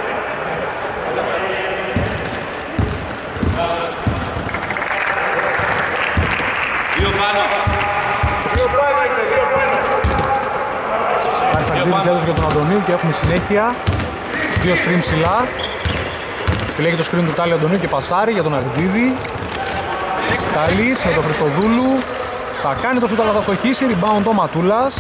[SPEAKER 1] Αρτζίδης έδωσε για τον Αντωνίου και έχουμε συνέχεια. Δύο screen ψηλά. Επιλέγει το screen του Τάλι Αντωνίου και πασάρει για τον Αρτζίδη. Τάλης με τον Χριστοδούλου. Θα κάνει το σούτ αλλά θα στοχίσει. Rebound ο Ματούλας.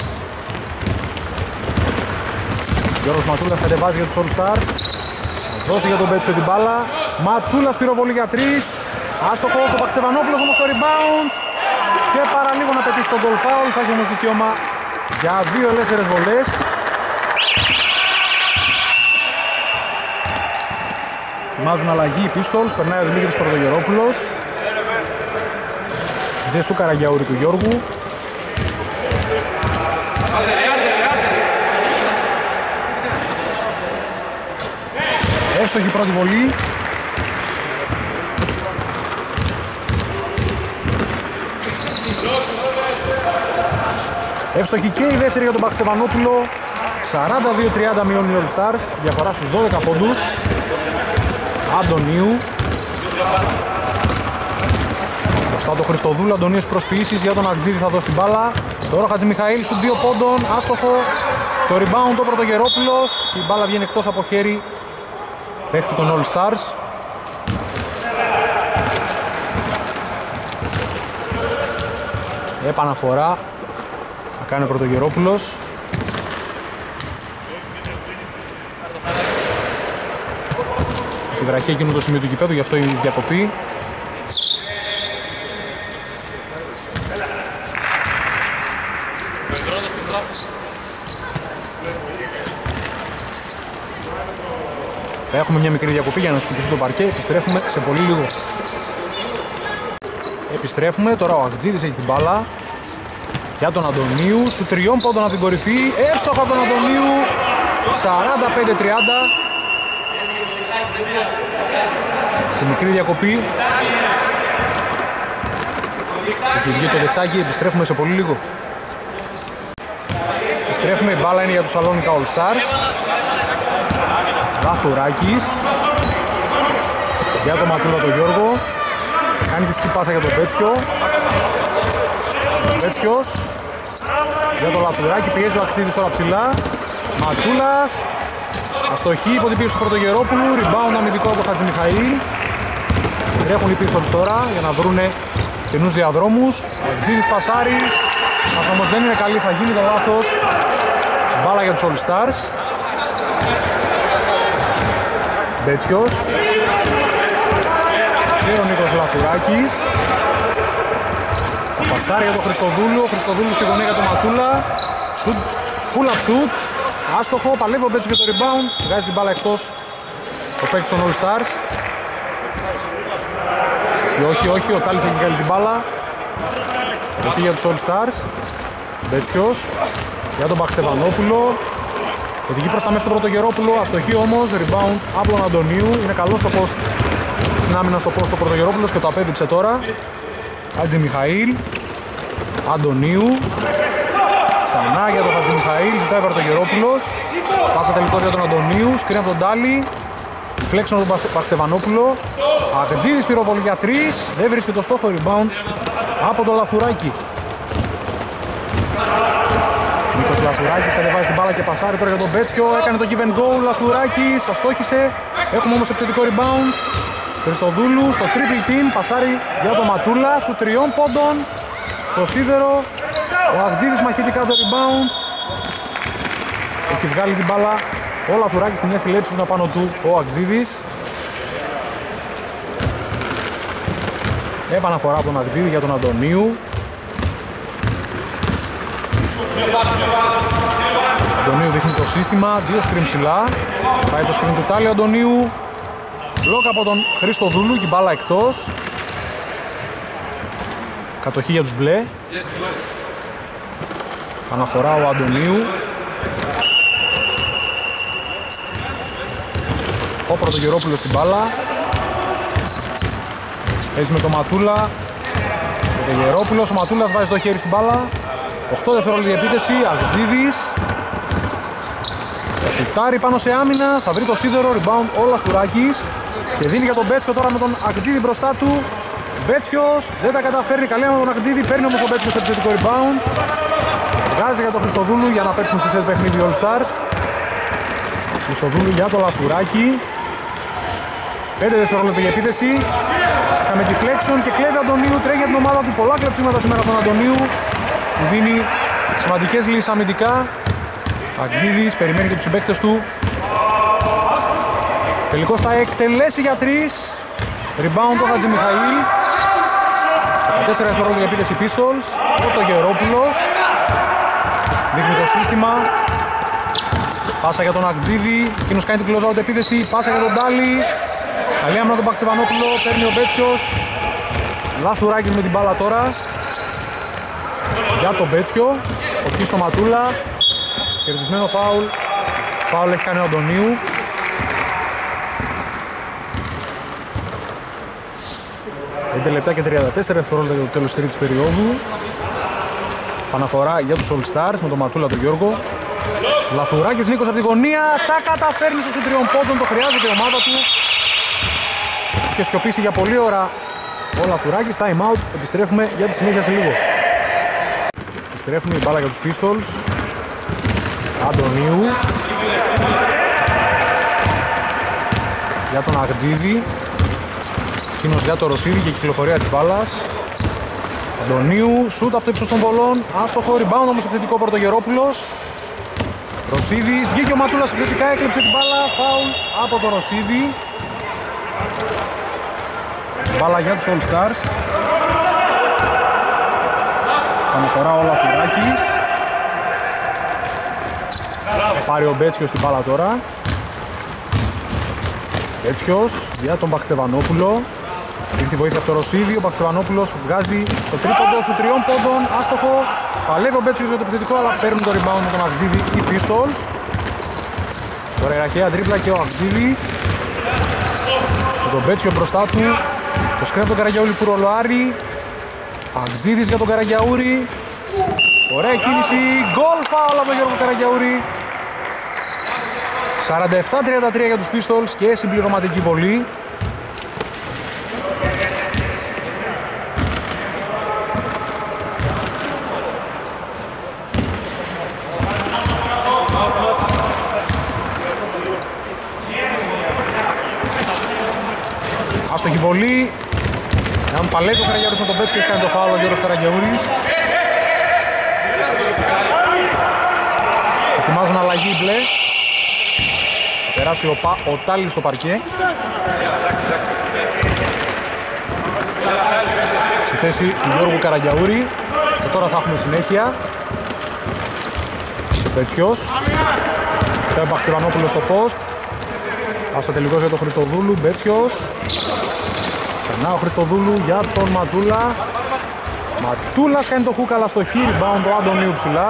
[SPEAKER 1] Γιώργος Ματούλας κατεβάζει για τους All Stars. Θα δώσει για τον Μπέτσιο την μπάλα. Ματούλας πυροβολή για 3. Άστοχος ο Παξεβανόπουλος όμως το rebound. Και παραλίγο να πετύχει τον goal foul. Θα έχει όμως δικαίωμα για δύο ελεύθερες βολές. Ετοιμάζουν αλλαγή οι Pistols. Περνάει ο Δημήτρης Πρωτογερόπουλος στη θέση του Καραγκιαούρη του Γιώργου. Εύστοχη πρώτη βολή. Εύστοχη και η δεύτερη για τον Παξεβανόπουλο. 42-30 μειώνει οι All Stars. Διαφορά στους 12 πόντους. Αντωνίου. Μπροστά το Χριστοδούλου. Αντωνίος προσποιήσεις για τον Αρτζίδη θα δώσει την μπάλα. Τώρα Χατζημιχαήλ σου 2 πόντων. Άστοχο. Το rebound ο Πρωτογερόπουλος. Και η μπάλα βγαίνει εκτός από χέρι παίχτη των All Stars. Επαναφορά θα κάνει ο Πρωτογερόπουλος. Έχει βραχεί εκείνο το σημείο του γηπέδου, γι' αυτό η διακοπή. Θα έχουμε μια μικρή διακοπή για να σκουπιστεί το παρκέ. Επιστρέφουμε σε πολύ λίγο. Επιστρέφουμε, τώρα ο Αγτζίδης έχει την μπάλα για τον Αντωνίου. Σου 3 πόντων από την κορυφή. Εύστοχο από τον Αντωνίου. 45-30. Και μικρή διακοπή. Έχει βγει το δεχτάκι. Επιστρέφουμε σε πολύ λίγο. Επιστρέφουμε, η μπάλα είναι για τους Σαλόνικα All Stars. Λαθουράκης για τον Ματούλα τον Γιώργο. Κάνει τη σκυπάσα για τον Πέτσιο. Πέτσιος για τον Λαθουράκη. Πιέζει ο Αξίδης τώρα ψηλά. Ματούλας. Αστοχή υπό την πίεση του Πρωτογερόπουλου. Rebound αμυντικό από τον Χατζημιχαήλ. Τρέχουν οι Pistols τώρα για να βρούνε καινούς διαδρόμους. Ο Αξίδης πασάρει. Μας όμως δεν είναι καλή, θα γίνει το λάθος. Μπάλα για τους All Stars. Μπέτσιος και ο Νίκος Λαθουράκης. Θα πασάρει για τον Χριστοδούλου. Ο Χριστοδούλου στη γωνία για τον Ματούλα. Σουτ, pull-up shoot. Άστοχο, παλεύει ο Μπέτσιος για το rebound. Βγάζει την μπάλα εκτός ο παίκτης των All Stars. Και όχι, ο Τάλης έχει βγάλει την μπάλα. Έχει για τους All Stars. Μπέτσιος για τον Παξεβανόπουλο. Οδηγεί προς τα μέσα του Πρωτογερόπουλο, αστοχή όμως, rebound από τον Αντωνίου. Είναι καλό στο post, στην άμυνα στο post ο Πρωτογερόπουλος και το απέδειξε τώρα. Χατζημιχαήλ, Αντωνίου. Ξανά για τον Χατζημιχαήλ, ζητάει ο Πρωτογερόπουλος. Πάσα τελικός για τον Αντωνίου, σκρίνει από τον Τάλι. Φλέξον από τον Παχτεβανόπουλο. Αγτζίδης πυροβολή για 3, δεν βρίσκει το στόχο, rebound από τον Λαθουράκη. Νίκος Λαθουράκης κατεβάζει την μπάλα και πασάρει τώρα για τον Μπέτσιο. Έκανε το give and go, Λαθουράκης, αστόχησε. Έχουμε όμως επιθετικό rebound. Χριστοδούλου στο triple team, πασάρει για τον Ματούλα, σου 3 πόντων. Στο σίδερο, ο Αγτζίδης μαχητικά το rebound. Έχει βγάλει την μπάλα ο Λαθουράκης στη μια στη λέξη που είναι πάνω του ο Αγτζίδης. Επαναφορά από τον Αγτζίδη για τον Αντωνίου. Αντωνίου δείχνει το σύστημα, 2 σκριν ψηλά. Πάει το σκριν του Τάλι Αντωνίου. Μπλοκ από τον Χριστοδούλου και μπάλα εκτός. Κατοχή για τους μπλε. Αναφορά ο Αντωνίου. Ο Πρωτογερόπουλος στην μπάλα. Παίζει με τον Ματούλα. Ο Πρωτογερόπουλος, ο Ματούλας βάζει το χέρι στην μπάλα. 8 δευτερόλεπτα η επίθεση, Αγτζίδης. Το σουτάρει πάνω σε άμυνα, θα βρει το σίδερο, rebound ο Λαθουράκης. Και δίνει για τον Μπέτσιο τώρα με τον Αγτζίδη μπροστά του. Μπέτσιος δεν τα καταφέρνει, καλή με τον Αγτζίδη, παίρνει όμως ο Μπέτσιος στο επιθετικό rebound. Βγάζει για τον Χριστοδούλου για να παίξουν σε σετ παιχνίδι All Stars. Χριστοδούλου για το Λαθουράκη. 5 δευτερόλεπτα η επίθεση. Είχαμε deflection και κλέβει Αντωνίου, τρέχει για την ομάδα του. Πολλά κλεψίματα σήμερα τον Αντωνίου. Του δίνει σημαντικές λύσεις αμυντικά. Αγτζίδης περιμένει και τους συμπαίκτες του. Τελικώς θα εκτελέσει για 3. Rebound ο Χατζημιχαήλ. 14 δευτερόλεπτα για επίθεση Pistols. Πρωτογερόπουλος. Δείχνει το σύστημα. Πάσα για τον Αγτζίδη. Εκείνος κάνει την close out επίθεση. Πάσα για τον Τάλι. Καλή άμυνα τον Πακτσεβανόπουλο. Παίρνει ο Μπέτσιος. Λαθουράκης με την μπάλα τώρα. Για τον Μπέτσιο. Εκεί στο Ματούλα. Κερδισμένο φάουλ. Φάουλ έχει κάνει ο Αντωνίου. Πέντε λεπτά και 34 δευτερόλεπτα για το τέλος της τρίτης περίοδου. Παναφορά για τους All Stars με τον Ματούλα τον Γιώργο. Λαθουράκης Νίκος από τη γωνία. Τα καταφέρνει στους 3 πόντων. Το χρειάζεται η ομάδα του. Είχε σκιωπήσει για πολλή ώρα ο Λαθουράκης. Time out. Επιστρέφουμε για τη συνέχεια σε λίγο. Επιστρέφουμε η μπάλα για τους Pistols. Αντωνίου. Για τον Αγτζίδη. Εκείνος για το Ρωσίδη και η κυκλοφορία της μπάλας. Αντωνίου, σούτ από το ύψος των βολών. Άστοχο, rebound όμως επιθετικό Πρωτογερόπουλος. Ρωσίδης, βγήκε ο Ματούλας επιθετικά, έκλεψε την μπάλα. Φάουλ από τον Ρωσίδη. Μπάλα για τους All Stars. Αναφορά ο Λαθουράκης. Πάρει ο Μπέτσιος στην μπάλα τώρα. Μπέτσιος για τον Μπαχτσεβανόπουλο. Ήρθε η βοήθεια από το Ρωσίδη. Ο Μπαχτσεβανόπουλος βγάζει στο τρίποντο σου 3 πόντων. Άστοχο. Παλεύει ο Μπέτσιος για το επιθετικό, αλλά παίρνουν το rebound με τον Αγτζίδη οι Pistols. Τώρα η ραχαία τρίπλα και ο Αγτζίδης. Με τον Μπέτσιο μπροστά του. Το σκρέφει τον Καραγιαούλη που ρολάρει. Αγτζίδης για τον Καραγιαούρη. Ωραία κίνηση. Γκολ φάουλ από τον Γιώργο Καραγιαούρη. 47-33 για τους Pistols και συμπληρωματική βολή. Άστοχη βολή. Αν παλεύει ο Καραγιαούρης με τον Μπέτσιο και έχει κάνει το φάουλ ο Γιώργος Καραγιαούρης. Ετοιμάζουν αλλαγή μπλε. Θα περάσει ο Τάλης στο παρκέ. Στη θέση του Γιώργου Καραγιαούρη. Και τώρα θα έχουμε συνέχεια. Μπέτσιος. Φταίει ο Μπαχτσεβανόπουλος στο post. Πάσα τελικώς για τον Χριστοδούλου. Μπέτσιος. Ξανά ο Χριστοδούλου για τον Ματούλα. Ματούλας κάνει το χούκ αλλά στο χείρι. Rebound ο Αντωνίου ψηλά.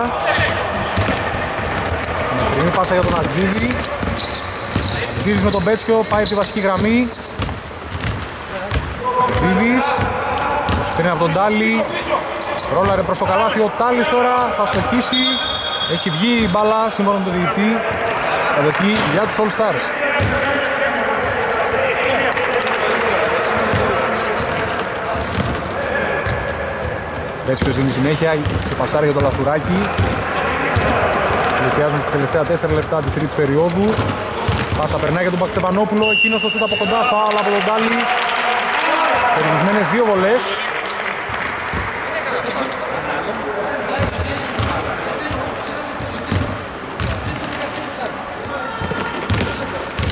[SPEAKER 1] Μακρινή πάσα για τον Αγτζίδη. Αγτζίδης με τον Μπέτσιο. Πάει από τη βασική γραμμή. Αγτζίδης. Το σπίνει από τον Τάλι. Ρόλαρε προς το καλάθι. Ο Τάλης τώρα θα στοχίσει. Έχει βγει η μπάλα σύμφωνα με τον διαιτητή. Κατοχή για τους All Stars. Μπέτσιος δίνει συνέχεια και πασάρει για το Λαθουράκι. Πλησιάζουν στις τελευταία 4 λεπτά της τρίτης περίοδου. Πάσα περνάει για τον Μπαχτσεβανόπουλο. Εκείνος το σούτ από κοντά. Φάουλ από τον Τάλι. Κερδισμένες 2 βολές.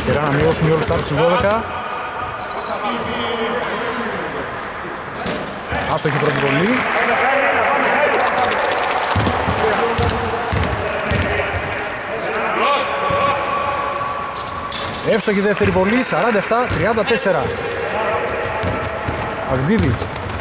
[SPEAKER 1] Ευκαιρία να μειώσουν οι All Stars στους 12. Άστοχη πρώτη βολή. Εύστοχη δεύτερη βολή, 47-34. Αγτζίδης.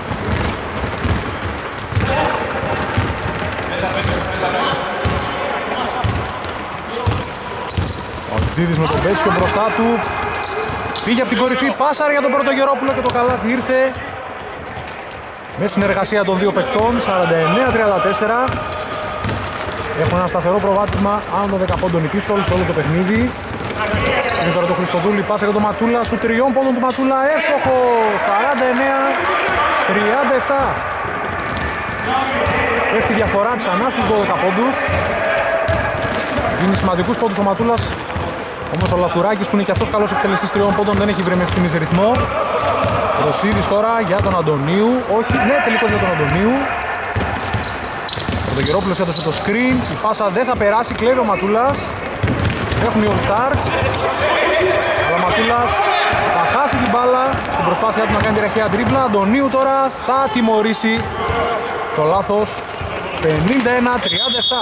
[SPEAKER 1] Ο Αγτζίδης με τον Πέτσιο μπροστά του. Πήγε από την κορυφή, πάσαρε για τον Πρωτογερόπουλο και το καλάθι ήρθε. Με συνεργασία των δύο παικτών, 49-34. Έχουν ένα σταθερό προβάδισμα άνω των 10 πόντων οι Pistols σε όλο το παιχνίδι. Είναι τώρα το Χριστοδούλη, πάσα για τον Ματούλα, σου 3 πόντων του Ματούλα, εύστοχο, 49-37. Πέφτει διαφορά ξανά στους 12 πόντους. Δίνει σημαντικούς πόντους ο Ματούλας, όμως ο Λαθουράκης που είναι και αυτός καλός εκτελεστής 3 πόντων δεν έχει βρει μέχρι στιγμής ρυθμό. Ρωσίδης τώρα για τον Αντωνίου, όχι, ναι, τελικώς για τον Αντωνίου. Ο Πρωτογερόπουλος έδωσε το screen, η πάσα δεν θα περάσει, κλέβει ο Ματούλας. Έχουν οι All Stars. Αλλά ο Ματούλας θα χάσει την μπάλα στην προσπάθειά του να κάνει τη ραχαία τρίπλα. Αντωνίου τώρα θα τιμωρήσει το λάθος. 51-37.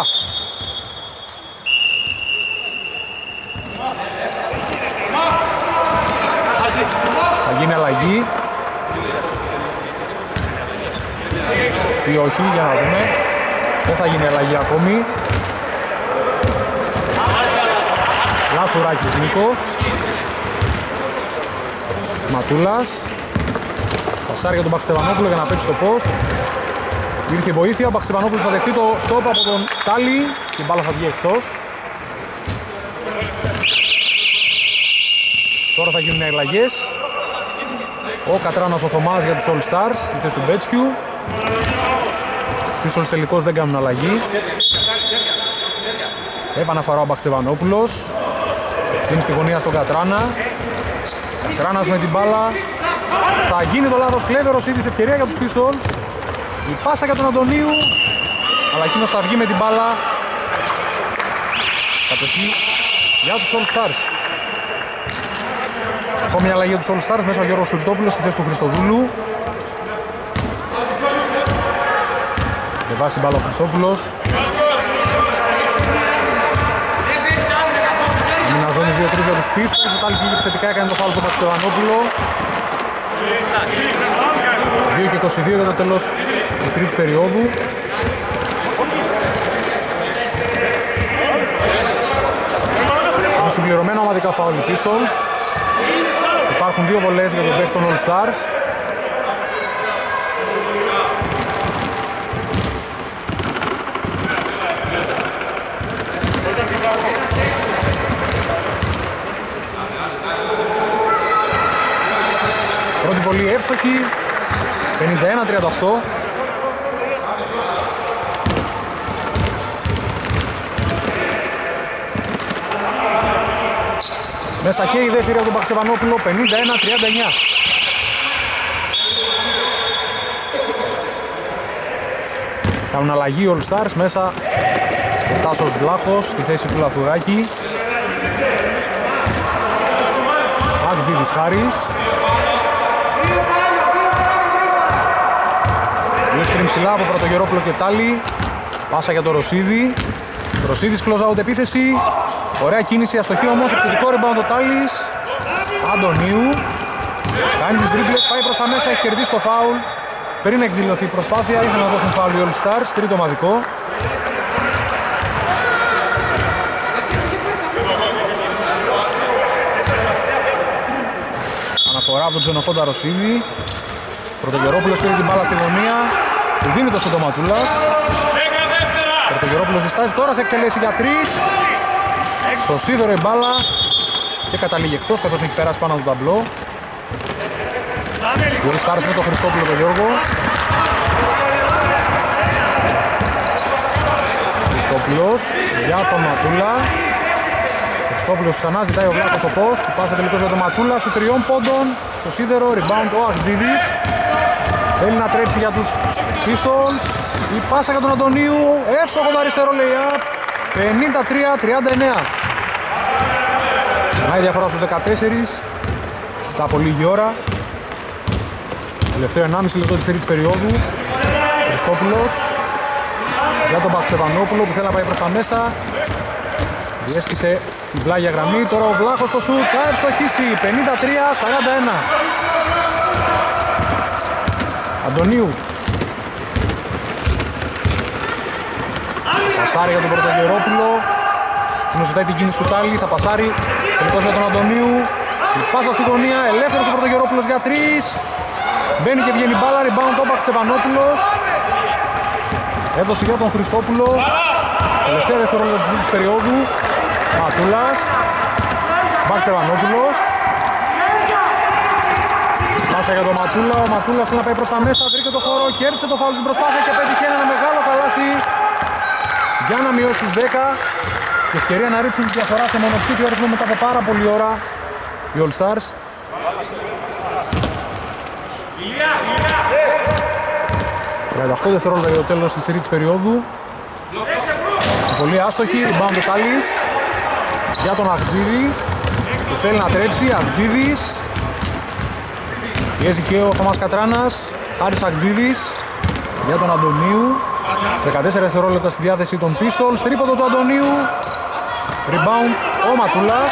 [SPEAKER 1] Θα γίνει αλλαγή. Ή όχι, για να δούμε. Δεν θα γίνει αλλαγή ακόμη. Λαθουράκης Νίκος. Ματούλας. Πασάρει για τον Μπαχτσεβανόπουλο για να παίξει το post. Ήρθε η βοήθεια, ο Μπαχτσεβανόπουλος θα δεχτεί το stop από τον Τάλι και η μπάλα θα βγει εκτός. Τώρα θα γίνουν οι αλλαγές. Ο Κατράνας ο Θωμάς για τους All Stars στη θέση του Μπέτσιου. Pistols τελικώς δεν κάνουν αλλαγή. Επαναφορά ο Μπαχτσεβανόπουλος. Είναι στη γωνία στον Κατράνα. Κατράνας με την μπάλα. Θα γίνει το λάθος, κλέβει ο Ρωσίδης, ευκαιρία για τους Pistols. Η πάσα για τον Αντωνίου. Αλλά εκείνος θα βγει με την μπάλα. Κατοχή για τους All Stars. Ακόμη μια αλλαγή για τους All Stars. Μέσα ο Γιώργος Χριστόπουλος στη θέση του Χριστοδούλου. Δεν βάζει την μπάλα ο Χριστόπουλος. Άμυνα ζώνης 2-3 για τους Pistols. Ο Τάλης λίγη επιθετικά έκανε το φάουλ στον Μπαχτσεβανόπουλο. 2-22 για το τέλος της τρίτης περίοδου. Έχουν συμπληρωμένα ομαδικά φάουλ οι Pistols. Υπάρχουν δύο βολές για τον παίκτη των All Stars. Πρώτη βολή εύστοχη, 51-38. Μέσα και η δεύτερη από τον Μπαχτσεβανόπουλο, 51-39. Κάνουν αλλαγή οι All Stars, μέσα ο Τάσος Βλάχος στη θέση του Λαθουράκη. Αγτζίδης Χάρης. Δύο ψηλά από Πρωτογερόπουλο και Τάλι. Πάσα για τον Ρωσίδη. Ρωσίδης close out επίθεση. Ωραία κίνηση, αστοχή όμως, επιθετικό rebound ο Τάλης. Αντωνίου. Κάνει τις δρίπλες, πάει προς τα μέσα, έχει κερδίσει το φάουλ. Πριν εκδηλωθεί η προσπάθεια, ήθελαν να δώσουν φάουλ οι All Stars, τρίτο ομαδικό. Αναφορά από τον Ξενοφόντα Ρωσίδη. Πρωτογερόπουλος πήρε την μπάλα στη γωνία. Του δίνει το Σοντοματούλας. Πρωτογερόπουλος διστάζει, τώρα θα εκτελέσει για 3. Στο σίδερο η μπάλα και καταλήγει εκτός, καθώς έχει περάσει πάνω από το ταμπλό. Πολύ Stars με τον Χριστόπουλο τον Γιώργο. Χριστόπουλος για τον Ματούλα. Χριστόπουλος ξανά ζητάει ο Βλάκος στο post. Πάσα τελικώς για τον Ματούλα, σου 3 πόντων. Στο σίδερο, rebound ο Αγτζίδης. Θέλει να τρέξει για τους Pistols. Η πάσα για τον Αντωνίου, εύστοχο το αριστερό layup. 53-39. Να Πάει διαφορά στους 14. Στα πολύ λίγη ώρα. Τελευταίο 1,5 λεπτό της τρίτης περίοδου. Χριστόπουλος για τον Μπαχτσεβανόπουλο που θέλει να πάει προς τα μέσα. Διέσχισε την πλάγια γραμμή. Τώρα ο Βλάχος στο σουτ θα ευστοχίσει. 53-41. Αντωνίου. Πασάρι για τον Πρωτογερόπουλο. Ζητάει την κίνηση του Τάλης. Θα πασάρει. Τελικός για τον Αντωνίου. Η πάσα στη γωνία. Ελεύθερος ο Πρωτογερόπουλος για 3. Μπαίνει και βγαίνει μπάλα. Rebound ο Μπαχτσεβανόπουλος. Έδωσε για τον Χριστόπουλο. Τελευταία δευτερόλεπτα της δίκης περίοδου. Ματούλας. Μπαχτσεβανόπουλος. Πάσα για τον Ματούλα. Ο Ματούλας θέλει να πάει προς τα μέσα. Βρήκε το χώρο. Κέρδισε το φάουλ στην προσπάθεια και πέτυχε ένα μεγάλο καλάθι για να μειώσει τους 10. Και ευκαιρία να ρίξουν τη διαφορά σε μονοψήφιο αριθμό μετά από πάρα πολλή ώρα οι All Stars. ...38 δευτερόλεπτα για το τέλος της τρίτης περίοδου. Πολύ άστοχη, rebound ο Τάλης για τον Ακτζίδη που θέλει να τρέξει. Ακτζίδης πιέζει και ο Θωμάς Κατράνας. Χάρης Ακτζίδης για τον Αντωνίου. 14 δευτερόλεπτα στη διάθεση των Pistols. Τρίποντο του Αντωνίου. Rebound ο Ματούλας.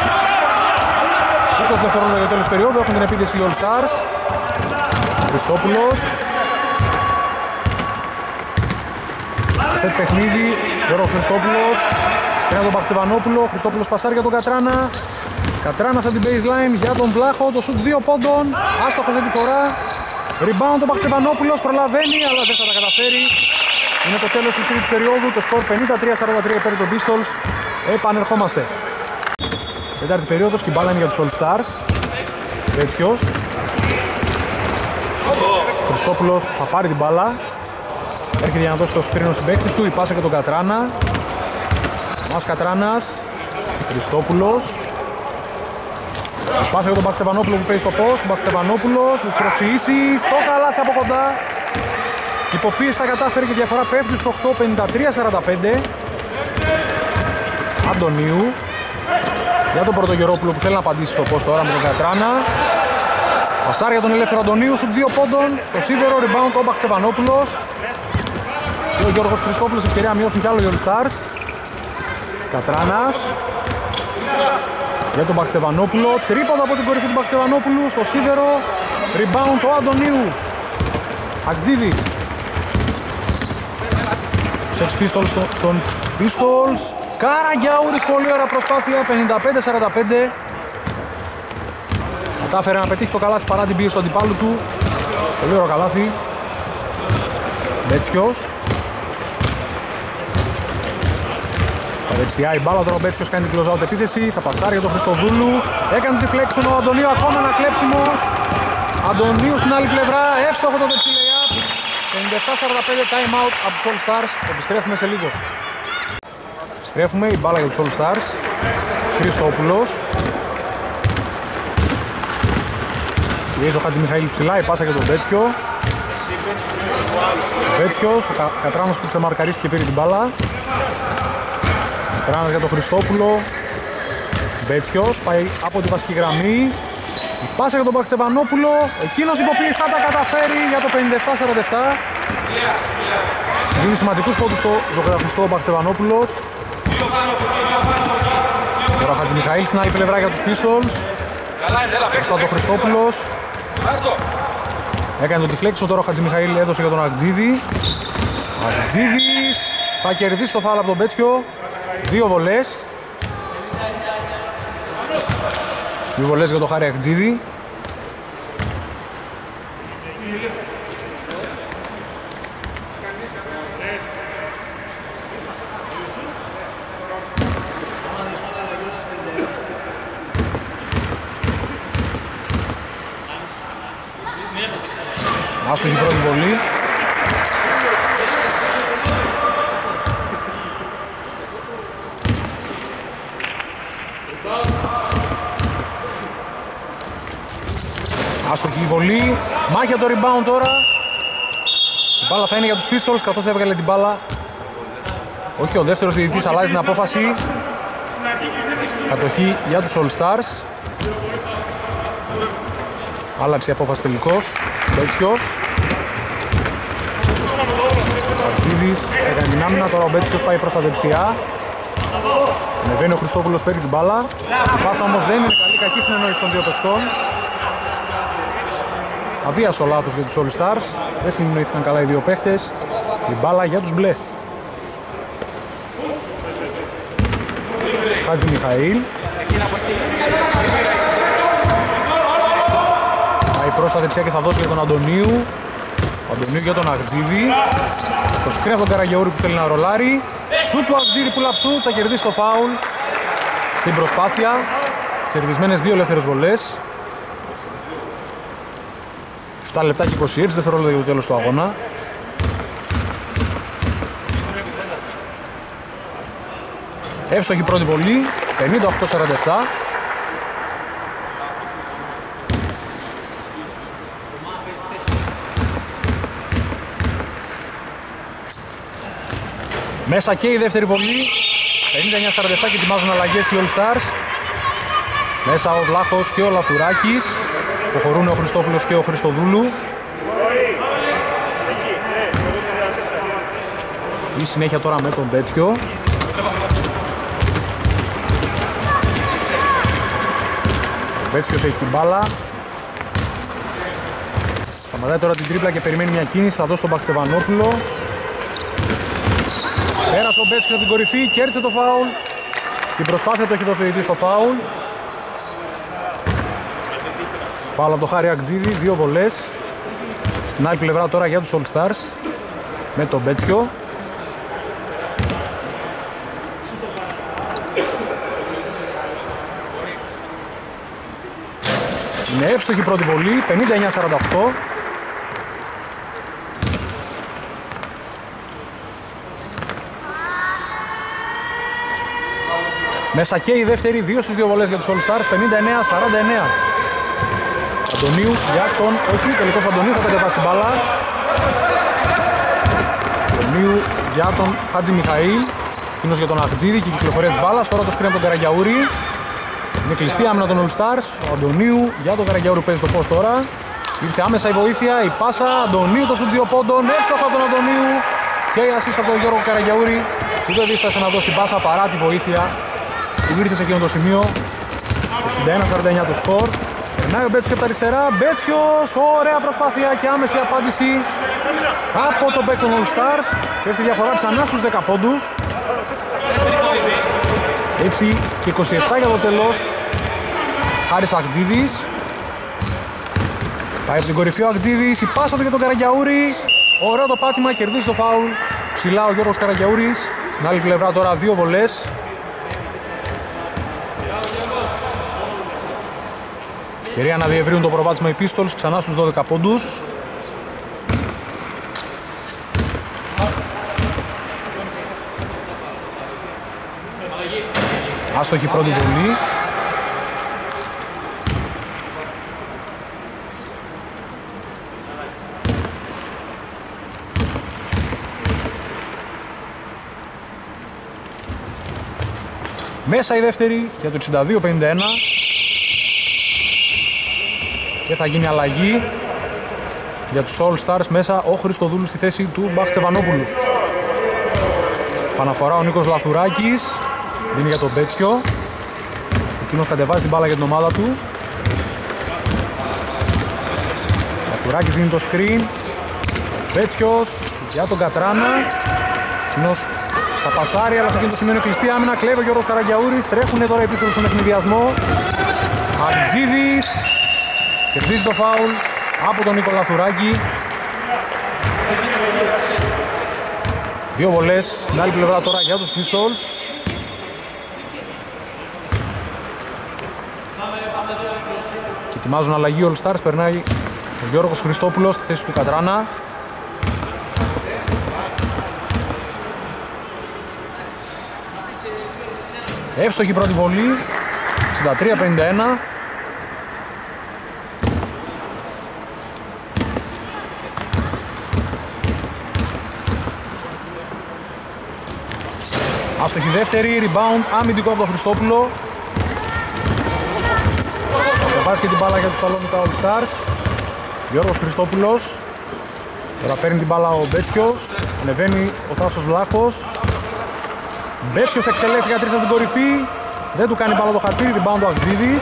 [SPEAKER 1] 20 δευτερόλεπτα για το τέλος περίοδου. Έχουν την επίθεση οι All Stars. Χριστόπουλος. Σε σετ παιχνίδι, Γιώργος Χριστόπουλος. Σκρίνει τον Μπαχτσεβανόπουλο. Χριστόπουλος πασάρει για τον Κατράνα. Κατράνας από την baseline για τον Βλάχο. Το σουτ 2 πόντων. Άστοχος δεν τη φορά. Rebound ο Μπαχτσεβανόπουλος. Προλαβαίνει αλλά δεν θα τα καταφέρει. Είναι το τέλος της τρίτης περίοδου. Το σκορ 53-43 υπέρ των Pistols. Επανερχόμαστε. Τέταρτη περίοδος και η μπάλα είναι για τους All Stars. Τέτοιος. Χριστόπουλος θα πάρει την μπάλα. Έρχεται για να δώσει το σκρίνο συμπαίκτης του. Η πάσα για τον Κατράνα. Μας Κατράνας. Χριστόπουλος. Πάσα για τον Μπαχτσεβανόπουλο που παίζει στο post. Μπαχτσεβανόπουλος με προσποιήσει. Στο καλάθι από κοντά. Υποποίηση θα κατάφερε και η διαφορά πέφτει στους 8. 53-45. Αντωνίου. Για τον Πρωτογερόπουλο που θέλει να απαντήσει στο post τώρα με τον Κατράνα. Πασάρι για τον ελεύθερο Αντωνίου. Σου 2 πόντων. Στο σίδερο rebound ο Μπαχτσεβανόπουλος. Και ο Γιώργος Χριστόπουλος ευκαιρία μειώσουν κι άλλο οι All Stars. Κατράνας για τον Μπαχτσεβανόπουλο. Τρίποντα από την κορυφή του Μπαχτσεβανόπουλου. Στο σίδερο rebound ο Αντωνίου. Ακτζίδης. Sex Pistols των Pistols. Καραγκιάουρης, πολύ ωραία προσπάθεια. 55-45. Κατάφερε να πετύχει το καλάθι παρά την πίεση του αντιπάλου του. Πολύ ωραίο καλάθι. Μπέτσιος. Στα δεξιά η μπάλα, τώρα ο Μπέτσιος κάνει την close out επίθεση. Θα πασάρει για τον Χριστοδούλου. Έκανε τη flexion ο Αντωνίου, ακόμα ένα κλέψιμο. Αντωνίου στην άλλη πλευρά, εύστοχο το δεξί layup. 57-45 time out από τους All Stars. Επιστρέφουμε σε λίγο. Επιστρέφουμε, η μπάλα για τους All Stars. Χριστόπουλος. Πιέζει ο Χατζημιχαήλ ψηλά, η πάσα για τον Μπέτσιο. Μπέτσιος, ο Κατράνος που ξεμαρκαρίστηκε και πήρε την μπάλα. Κατράνος για τον Χριστόπουλο. Μπέτσιος, πάει από τη βασική γραμμή. Η πάσα για τον Μπαχτσεβανόπουλο. Εκείνος υποποίηση θα τα καταφέρει για το 57-47. Δίνει σημαντικούς πόντους στο ζωγραφιστό ο Μπαχτσεβανόπουλος. Τώρα ο Χατζημιχαήλ στην άλλη πλευρά για τους Pistols. Μπροστά το Χριστόπουλος. Έκανε τον deflection, τώρα ο Χατζημιχαήλ έδωσε για τον Ακτζίδη. Ακτζίδης θα κερδίσει το φάουλ από τον Μπέτσιο. 2 βολές. 2 βολές για τον Χάρη Ακτζίδη. Άστοχη πρώτη βολή. Άστοχη βολή. Μάχη για το rebound τώρα. Η μπάλα θα είναι για τους Pistols καθώς έβγαλε την μπάλα. Όχι, ο δεύτερος διαιτητής αλλάζει την απόφαση. Κατοχή για τους All Stars. Άλλαξε η απόφαση τελικός. Μπέτσιος. Ο Αρτζίδης έκανε την άμυνα, τώρα ο Μπέτσιος πάει προς τα δεξιά. Ανεβαίνει ο Χριστόπουλος, παίρνει την μπάλα. Η πάσα όμως δεν είναι καλή, κακή συνεννόηση των δύο παιχτών. Αβίαστο λάθος για τους All Stars. Δεν συνεννοήθηκαν καλά οι δύο παίχτες. Η μπάλα για τους μπλε. Χάτζη Μιχαήλ. Πάει προς τα δεξιά και θα δώσει για τον Αντωνίου. Ο Αντωνίου για τον Αγτζίδη. Το σκριν από τον Καραγιαούρη που θέλει να ρολάρει. Σουτ του Αγτζίδη που λαψού, θα κερδίσει το φάουλ στην προσπάθεια. Κερδισμένες 2 ελεύθερες βολές. 7 λεπτά και 26 δευτερόλεπτα για το τέλος του αγώνα. Εύστοχη πρώτη βολή, 58-47. Μέσα και η δεύτερη βολή, 59-47 και ετοιμάζουν αλλαγές οι All Stars. Μέσα ο Βλάχος και ο Λαθουράκης. Προχωρούν ο Χριστόπουλος και ο Χριστοδούλου. Η συνέχεια τώρα με τον Μπέτσιο. Ο Μπέτσιος έχει την μπάλα. Σταματάει τώρα την τρίπλα και περιμένει μια κίνηση. Θα δώσει τον Μπαχτσεβανόπουλο. Πέρασε ο Μπέτσιος από την κορυφή, κέρδισε το φάουλ. Στην προσπάθεια το έχει δώσει ο διαιτητής στο φάουλ. Φάουλ από το Χάρη Αγτζίδη, 2 βολές. Στην άλλη πλευρά τώρα για τους All Stars με τον Μπέτσιο. Είναι εύστοχη πρώτη βολή, 59-48. Μέσα και η δεύτερη, 2 στις 2 βολές για τους All Stars, 59-49. Αντωνίου για τον... όχι, τελικός Αντωνίου θα κατεβάσει την μπάλα. Αντωνίου για τον Χάτζη Μιχαήλ. Εκείνος για τον Αγτζίδη και η κυκλοφορία της μπάλας. Τώρα το σκριν από τον Καραγιαούρη. Είναι κλειστή άμυνα των All Stars. Ο Αντωνίου για τον Καραγιαούρη παίζει το post τώρα. Ήρθε άμεσα η βοήθεια, η πάσα. Αντωνίου το σουτ 2 πόντων. Εύστοχα από τον Αντωνίου. Και η assist από τον Γιώργο Καραγιαούρη που δεν δίστασε να δώσει την πάσα παρά τη βοήθεια που ήρθε σε εκείνο το σημείο. 61-49 το σκορ. Περνάει ο Μπέτσιος από τα αριστερά. Μπέτσιος, ωραία προσπάθεια και άμεση απάντηση από τον παίκτη των All Stars. Και στη διαφορά ξανά στους 10 πόντους. Έτσι και 27 για το τέλος. Χάρης Αγτζίδης. Πάει από την κορυφή ο Αγτζίδης. Η πάσα του για τον Καραγιαούρη. Ωραίο το πάτημα, κερδίζει το φάουλ. Ψηλά ο Γιώργος Καραγιαούρης. Στην άλλη πλευρά τώρα 2 βολές. Ευκαιρία να διευρύνουν το προβάδισμα οι Pistols ξανά στους 12 πόντους. Άστοχη πρώτη βολή. Μέσα η δεύτερη για το 62-51. Και θα γίνει αλλαγή για τους All Stars. Μέσα ο Χριστοδούλου στη θέση του Μπαχτσεβανόπουλου. Παναφορά ο Νίκος Λαθουράκης. Δίνει για τον Μπέτσιο. Εκείνος κατεβάζει την μπάλα για την ομάδα του. Λαθουράκης δίνει το screen. Μπέτσιος για τον Κατράνα. Εκείνος θα πασάρει, αλλά σε εκείνο το σημείο είναι κλειστή άμυνα. Κλέβει ο Γιώργος Καραγιαούρης. Τρέχουνε τώρα οι Pistols στον ευνηδιασμό. Αγτζίδης. Κερδίζει το φάουλ από τον Νίκο Λαθουράκη. 2 βολές στην άλλη πλευρά τώρα για τους Pistols. Και ετοιμάζουν αλλαγή All Stars. Περνάει ο Γιώργος Χριστόπουλος στη θέση του Κατράνα. Εύστοχη πρώτη βολή. 63-51. Άστοχη δεύτερη, rebound, αμυντικό από τον Χριστόπουλο. πάρει και την μπάλα για τους Σαλόνικα All Stars. Γιώργος Χριστόπουλος. Τώρα παίρνει την μπάλα ο Μπέτσιος. Ανεβαίνει ο Τάσος Βλάχος. Μπέτσιος εκτελέσει για 3 από την κορυφή. Δεν του κάνει μπάλα το χαρτί, rebound ο Αγτζίδης.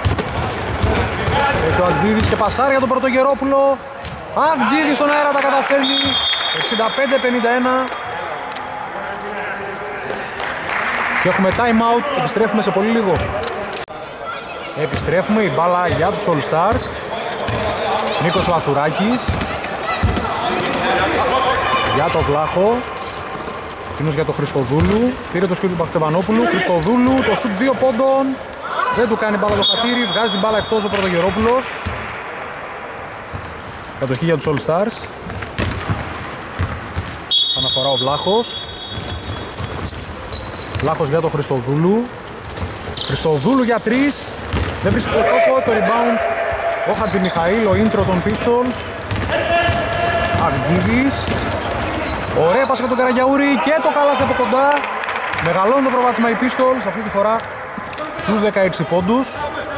[SPEAKER 1] Έχει ο Αγτζίδης και πασάρει για τον Πρωτογερόπουλο. Αγτζίδης στον αέρα τα καταφέρνει. 65-51. Και έχουμε time out, επιστρέφουμε σε πολύ λίγο. Επιστρέφουμε, η μπάλα για τους All Stars. Νίκος Λαθουράκης. Για τον Βλάχο. Εκείνος για τον Χριστοδούλου. Πήρε το σκούτ του Μπαχτσεβανόπουλου. Χριστοδούλου, το σουτ 2 πόντων. Δεν του κάνει μπάλα το χατήρι, βγάζει την μπάλα εκτός ο Πρωτογερόπουλος. Κατοχή για τους All Stars. Αναφορά ο Βλάχος. Βλάχος για τον Χριστοδούλου. Χριστοδούλου για 3. Δεν βρίσκει το στόχο, το rebound. Ο Χατζημιχαήλ, ο intro των Pistols. Αγτζίδης. Ωραία πάσα για τον Καραγιαούρη και το καλάθι από κοντά. Μεγαλώνει το προβάδισμα οι Pistols, αυτή τη φορά στους 16 πόντους.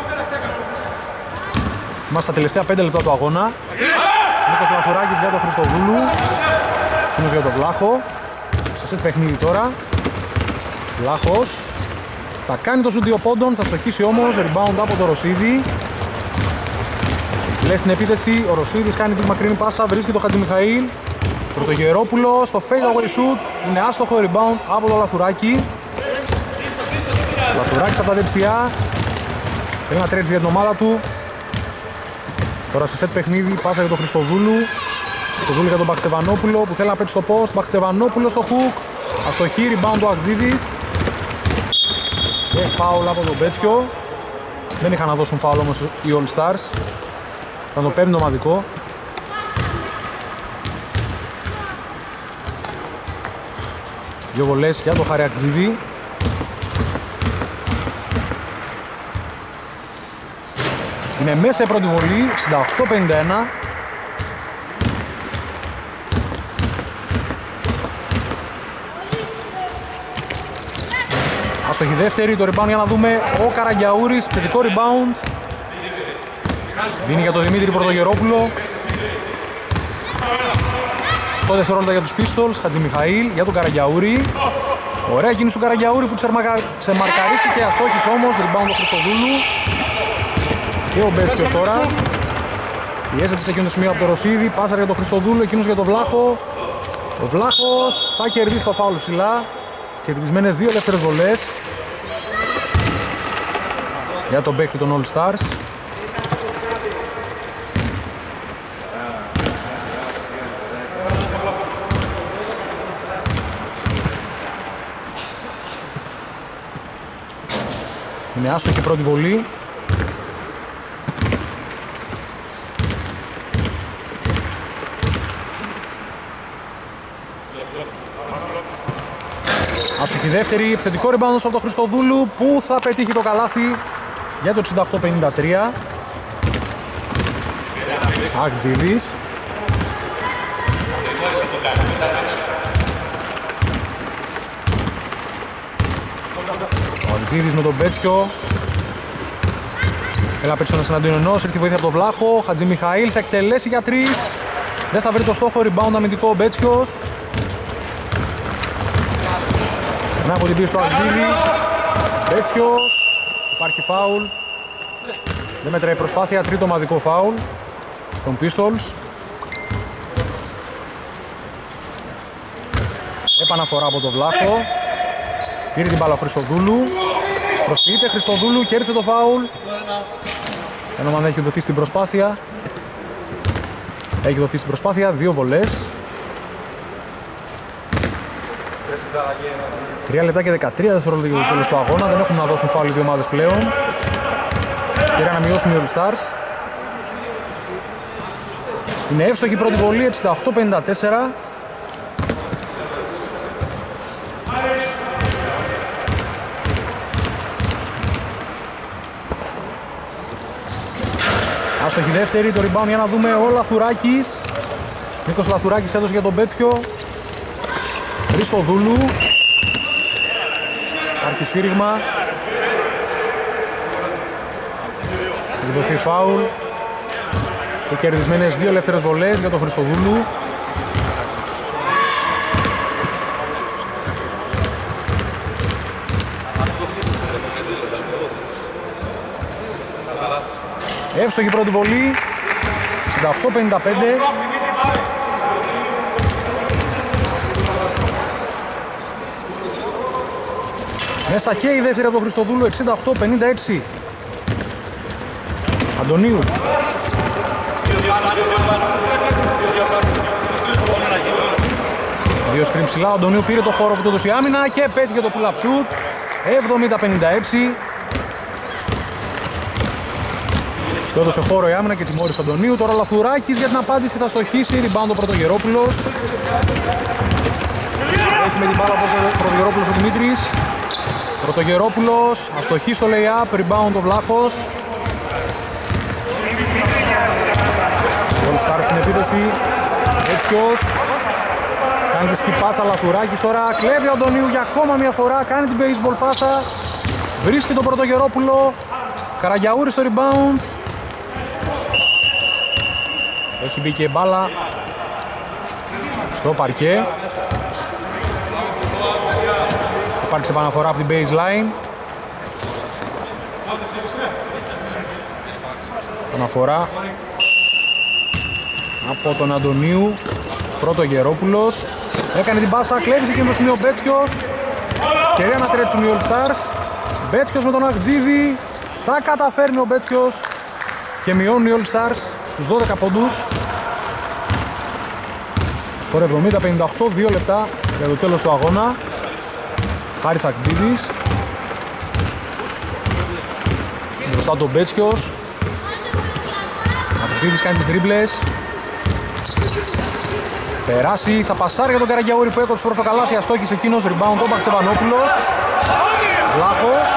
[SPEAKER 1] Είμαστε στα τελευταία 5 λεπτά του αγώνα. Νίκος Λαθουράκης για τον Χριστοδούλου. Εκείνος για τον Βλάχο. Σε σετ παιχνίδι τώρα. Βλάχος. Θα κάνει το σουτ 2 πόντων, θα στοχίσει όμως. Rebound από το Ρωσίδη. Λέει στην επίθεση, ο Ρωσίδης κάνει τη μακρινή πάσα, βρίσκει το Χατζημιχαήλ. Πρωτογερόπουλο στο fade away shoot. Είναι άστοχο rebound από το Λαθουράκη. Λαθουράκης από τα δεξιά. Θέλει να τρέξει για την ομάδα του. Τώρα σε σετ παιχνίδι, πάσα για τον Χριστοδούλου. Χριστοδούλου για τον Μπαχτσεβανόπουλο που θέλει να παίξει στο post. Μπαχτσεβανόπουλο στο hook. Αστοχή, rebound ο Αγτζίδης. Και φάουλ από τον Μπέτσιο. Δεν είχαν να δώσουν φάουλ όμως οι All Stars. Θα το παίρνει το ομαδικό. Δύο βολές για τον Χάρη Αγτζίδη. Είναι μέσα η πρώτη βολή, 68-51. Αστοχή δεύτερη, το rebound για να δούμε. Ο Καραγιαούρης, θετικό rebound. Δίνει για τον Δημήτρη Πρωτογερόπουλο. 8 δευτερόλεπτα για τους Pistols. Χατζημιχαήλ για τον Καραγιαούρη. Ωραία κίνηση του Καραγιαούρη που ξεμαρκαρίστηκε. Αστόχησε όμως. Rebound του Χριστοδούλου. Και ο Μπέτσιος τώρα. Πιέζεται σε εκείνο το σημείο από το Ρωσίδη. Πάσα για τον Χριστοδούλου. Εκείνος για τον Βλάχο. Ο Βλάχος θα κερδίσει το φάουλ ψηλά. Κερδισμένες 2 δεύτερες βολές για τον παίκτη των All Stars. Είναι άστοχη πρώτη βολή. Άστοχη δεύτερη, επιθετικό rebound από τον Χριστοδούλου που θα πετύχει το καλάθι για το 68-53. Αγτζίδης. Ο Αγτζίδης με τον Μπέτσιο. Έλα παίξει τον εναντίον ενός, ήρθε βοήθεια από τον Βλάχο. Χατζημιχαήλ θα εκτελέσει για 3. Δεν θα βρει το στόχο, rebound αμυντικό ο Μπέτσιος. Να από την πίεση του Αγτζίδη. Μπέτσιος. Υπάρχει φάουλ. Δεν μετράει προσπάθεια, τρίτο ομαδικό φάουλ των Pistols. Επαναφορά από τον Βλάχο. Πήρε την μπάλα ο Χριστοδούλου. Προσποιείται Χριστοδούλου, κέρδισε το φάουλ. Ενώ αν έχει δοθεί στην προσπάθεια. Έχει δοθεί στην προσπάθεια, 2 βολές. 3 λεπτά και 13 δευτερόλεπτα για το τέλος του αγώνα. Δεν έχουν να δώσουν φάουλ οι δύο ομάδες πλέον. Ευκαιρία να μειώσουν οι All Stars. Είναι εύστοχη η πρώτη βολή, 68-54. Άστοχη δεύτερη, το rebound για να δούμε ο Λαθουράκης. Νίκος Λαθουράκης έδωσε για τον Μπέτσιο. Χριστοδούλου. Υπάρχει σφύριγμα. Εκδοθεί φάουλ. Και κερδισμένες 2 ελεύθερες βολές για τον Χριστοδούλου. Εύστοχη πρώτη βολή. 68-55. Μέσα και η δεύτερη από τον Χριστοδούλου. 68-56. Αντωνίου. Δύο σκριν ψηλά, ο Αντωνίου πήρε το χώρο που του έδωσε η άμυνα και πέτυχε το pull-up shoot. 70-56. Του έδωσε χώρο η άμυνα και τιμώρησε ο Αντωνίου. Τώρα ο Λαθουράκης για την απάντηση θα στοχίσει. Rebound ο Πρωτογερόπουλος. Έχει με την μπάλα ο Πρωτογερόπουλος ο Δημήτρης. Πρωτογερόπουλος, αστοχή στο lay-up, rebound ο Βλάχος. All Stars στην επίθεση. Έτσιος. Κάνει τη σκυπάσα Λαθουράκης τώρα. Κλέβει ο Αντωνίου για ακόμα μια φορά. Κάνει την baseball πάσα. Βρίσκει τον Πρωτογερόπουλο. Καραγιαούρης στο rebound. Έχει μπει και μπάλα στο παρκέ. Υπάρξει επαναφορά από την baseline. Επαναφορά από τον Αντωνίου. Πρωτογερόπουλος. Έκανε την πάσα, κλέβει σε εκείνο το σημείο ο Μπέτσιος. Ευκαιρία να τρέξουν οι All Stars. Μπέτσιος με τον Ακτζίδη. Θα καταφέρνει ο Μπέτσιος και μειώνουν οι All Stars στους 12 πόντους. Σκορ 70-58, 2 λεπτά για το τέλος του αγώνα. Χάρης Ακτζίδης. Μπροστά τον Μπέτσιος. Ακτζίδης κάνει τις δρίμπλες. Περάσει, θα πασάρει για τον Καραγιαούρη που έκοψε προς το καλάθι. Αστόχησε εκείνος, rebound ο Μπαχτσεβανόπουλος. Βλάχος.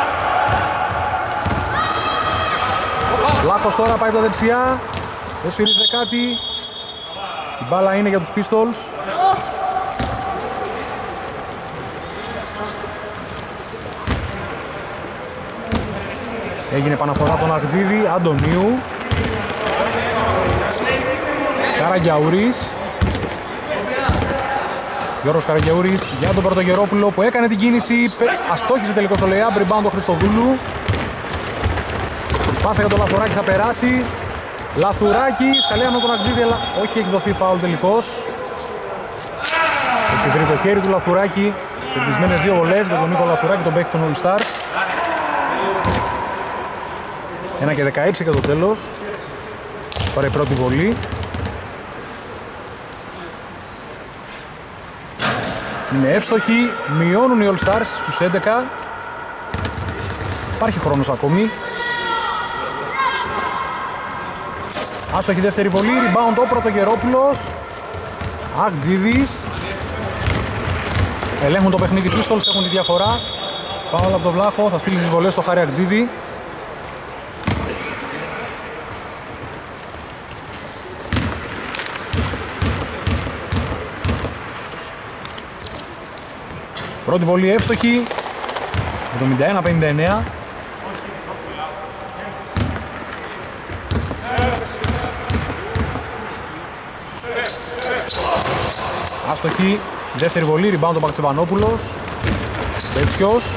[SPEAKER 1] Βλάχος τώρα πάει από τα δεξιά. Δεν σφυρίζεται κάτι. Η μπάλα είναι για τους Pistols. Έγινε επαναφορά από τον Ακτζίδη, Αντωνίου. Καραγιαούρης. Γιώργος Καραγιαούρης για τον Πρωτογερόπουλο που έκανε την κίνηση. Αστόχησε τελικώς στο lay-up, rebound ο Χριστοδούλου. Πάσα για τον Λαθουράκη, θα περάσει. Λαθουράκης, καλή άμυνα τον Ακτζίδη, αλλά όχι, έχει δοθεί φάουλ τελικώς. Έχει βρει το χέρι του Λαθουράκη. Κερδισμένες 2 βολές για τον Νίκο Λαθουράκη, τον παίχτη των All Stars. 1 και 16 για το τέλος. Τώρα η πρώτη βολή. Είναι εύστοχη, μειώνουν οι All Stars στους 11. Υπάρχει χρόνος ακόμη. Άστοχη δεύτερη βολή, rebound ο Πρωτογερόπουλος. Ακτζίδης. Ελέγχουν το παιχνίδι Pistols, έχουν τη διαφορά. Φάουλ από τον Βλάχο, θα στείλει τις βολές στο Χάρη Ακτζίδη. Πρώτη βολή εύστοχη, 71-59. Άστοχη, δεύτερη βολή, rebound ο Μπαχτσεβανόπουλος. Μπέτσιος.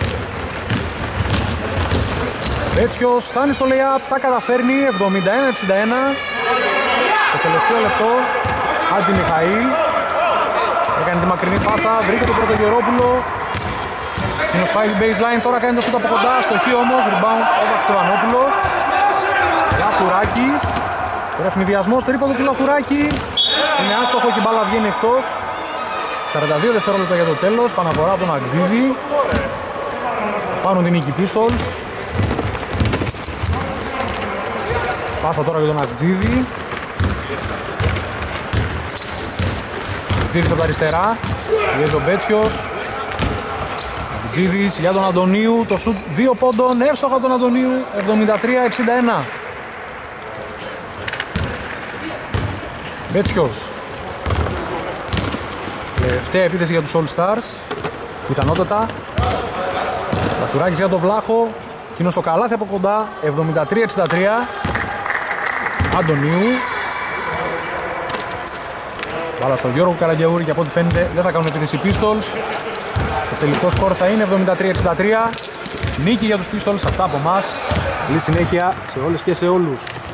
[SPEAKER 1] Μπέτσιος φτάνει στο lay-up, τα καταφέρνει, 71-61. Στο τελευταίο λεπτό, Χάτζη Μιχαήλ. Έκανε τη μακρινή πάσα, βρήκε τον Πρωτογερόπουλο. Εκείνος πάει την baseline, τώρα κάνει το σούτ από κοντά, στοχή όμως, rebound ο Μπαχτσεβανόπουλος. Λαθουράκης. Τώρα ευνηδιασμός, τρίποντο του Λαθουράκη. Είναι άστοχο και η μπάλα βγαίνει εκτός. 42 δευτερόλεπτα για το τέλος, παναφορά από τον Ακτζίδη. Πάρουν την νίκη Pistols. Πάσα τώρα για τον Ακτζίδη. Ακτζίδης από τα αριστερά. Πιέζει ο Μπέτσιος. Ακτζίδης για τον Αντωνίου. Το σουτ 2 πόντων, εύστοχα τον Αντωνίου. 73-61. Μπέτσιος. Τελευταία επίθεση για τους All Stars. Πιθανότατα. Λαθουράκης για τον Βλάχο. Εκείνος στο καλάθι από κοντά. 73-63. Αντωνίου. Βάλα στον Γιώργο Καραγιαούρη και από ό,τι φαίνεται δεν θα κάνουν επίθεση οι Pistols. Το τελικό σκορ θα είναι 73-63. Νίκη για τους Pistols, αυτά από εμάς. Καλή συνέχεια σε όλες και σε όλους.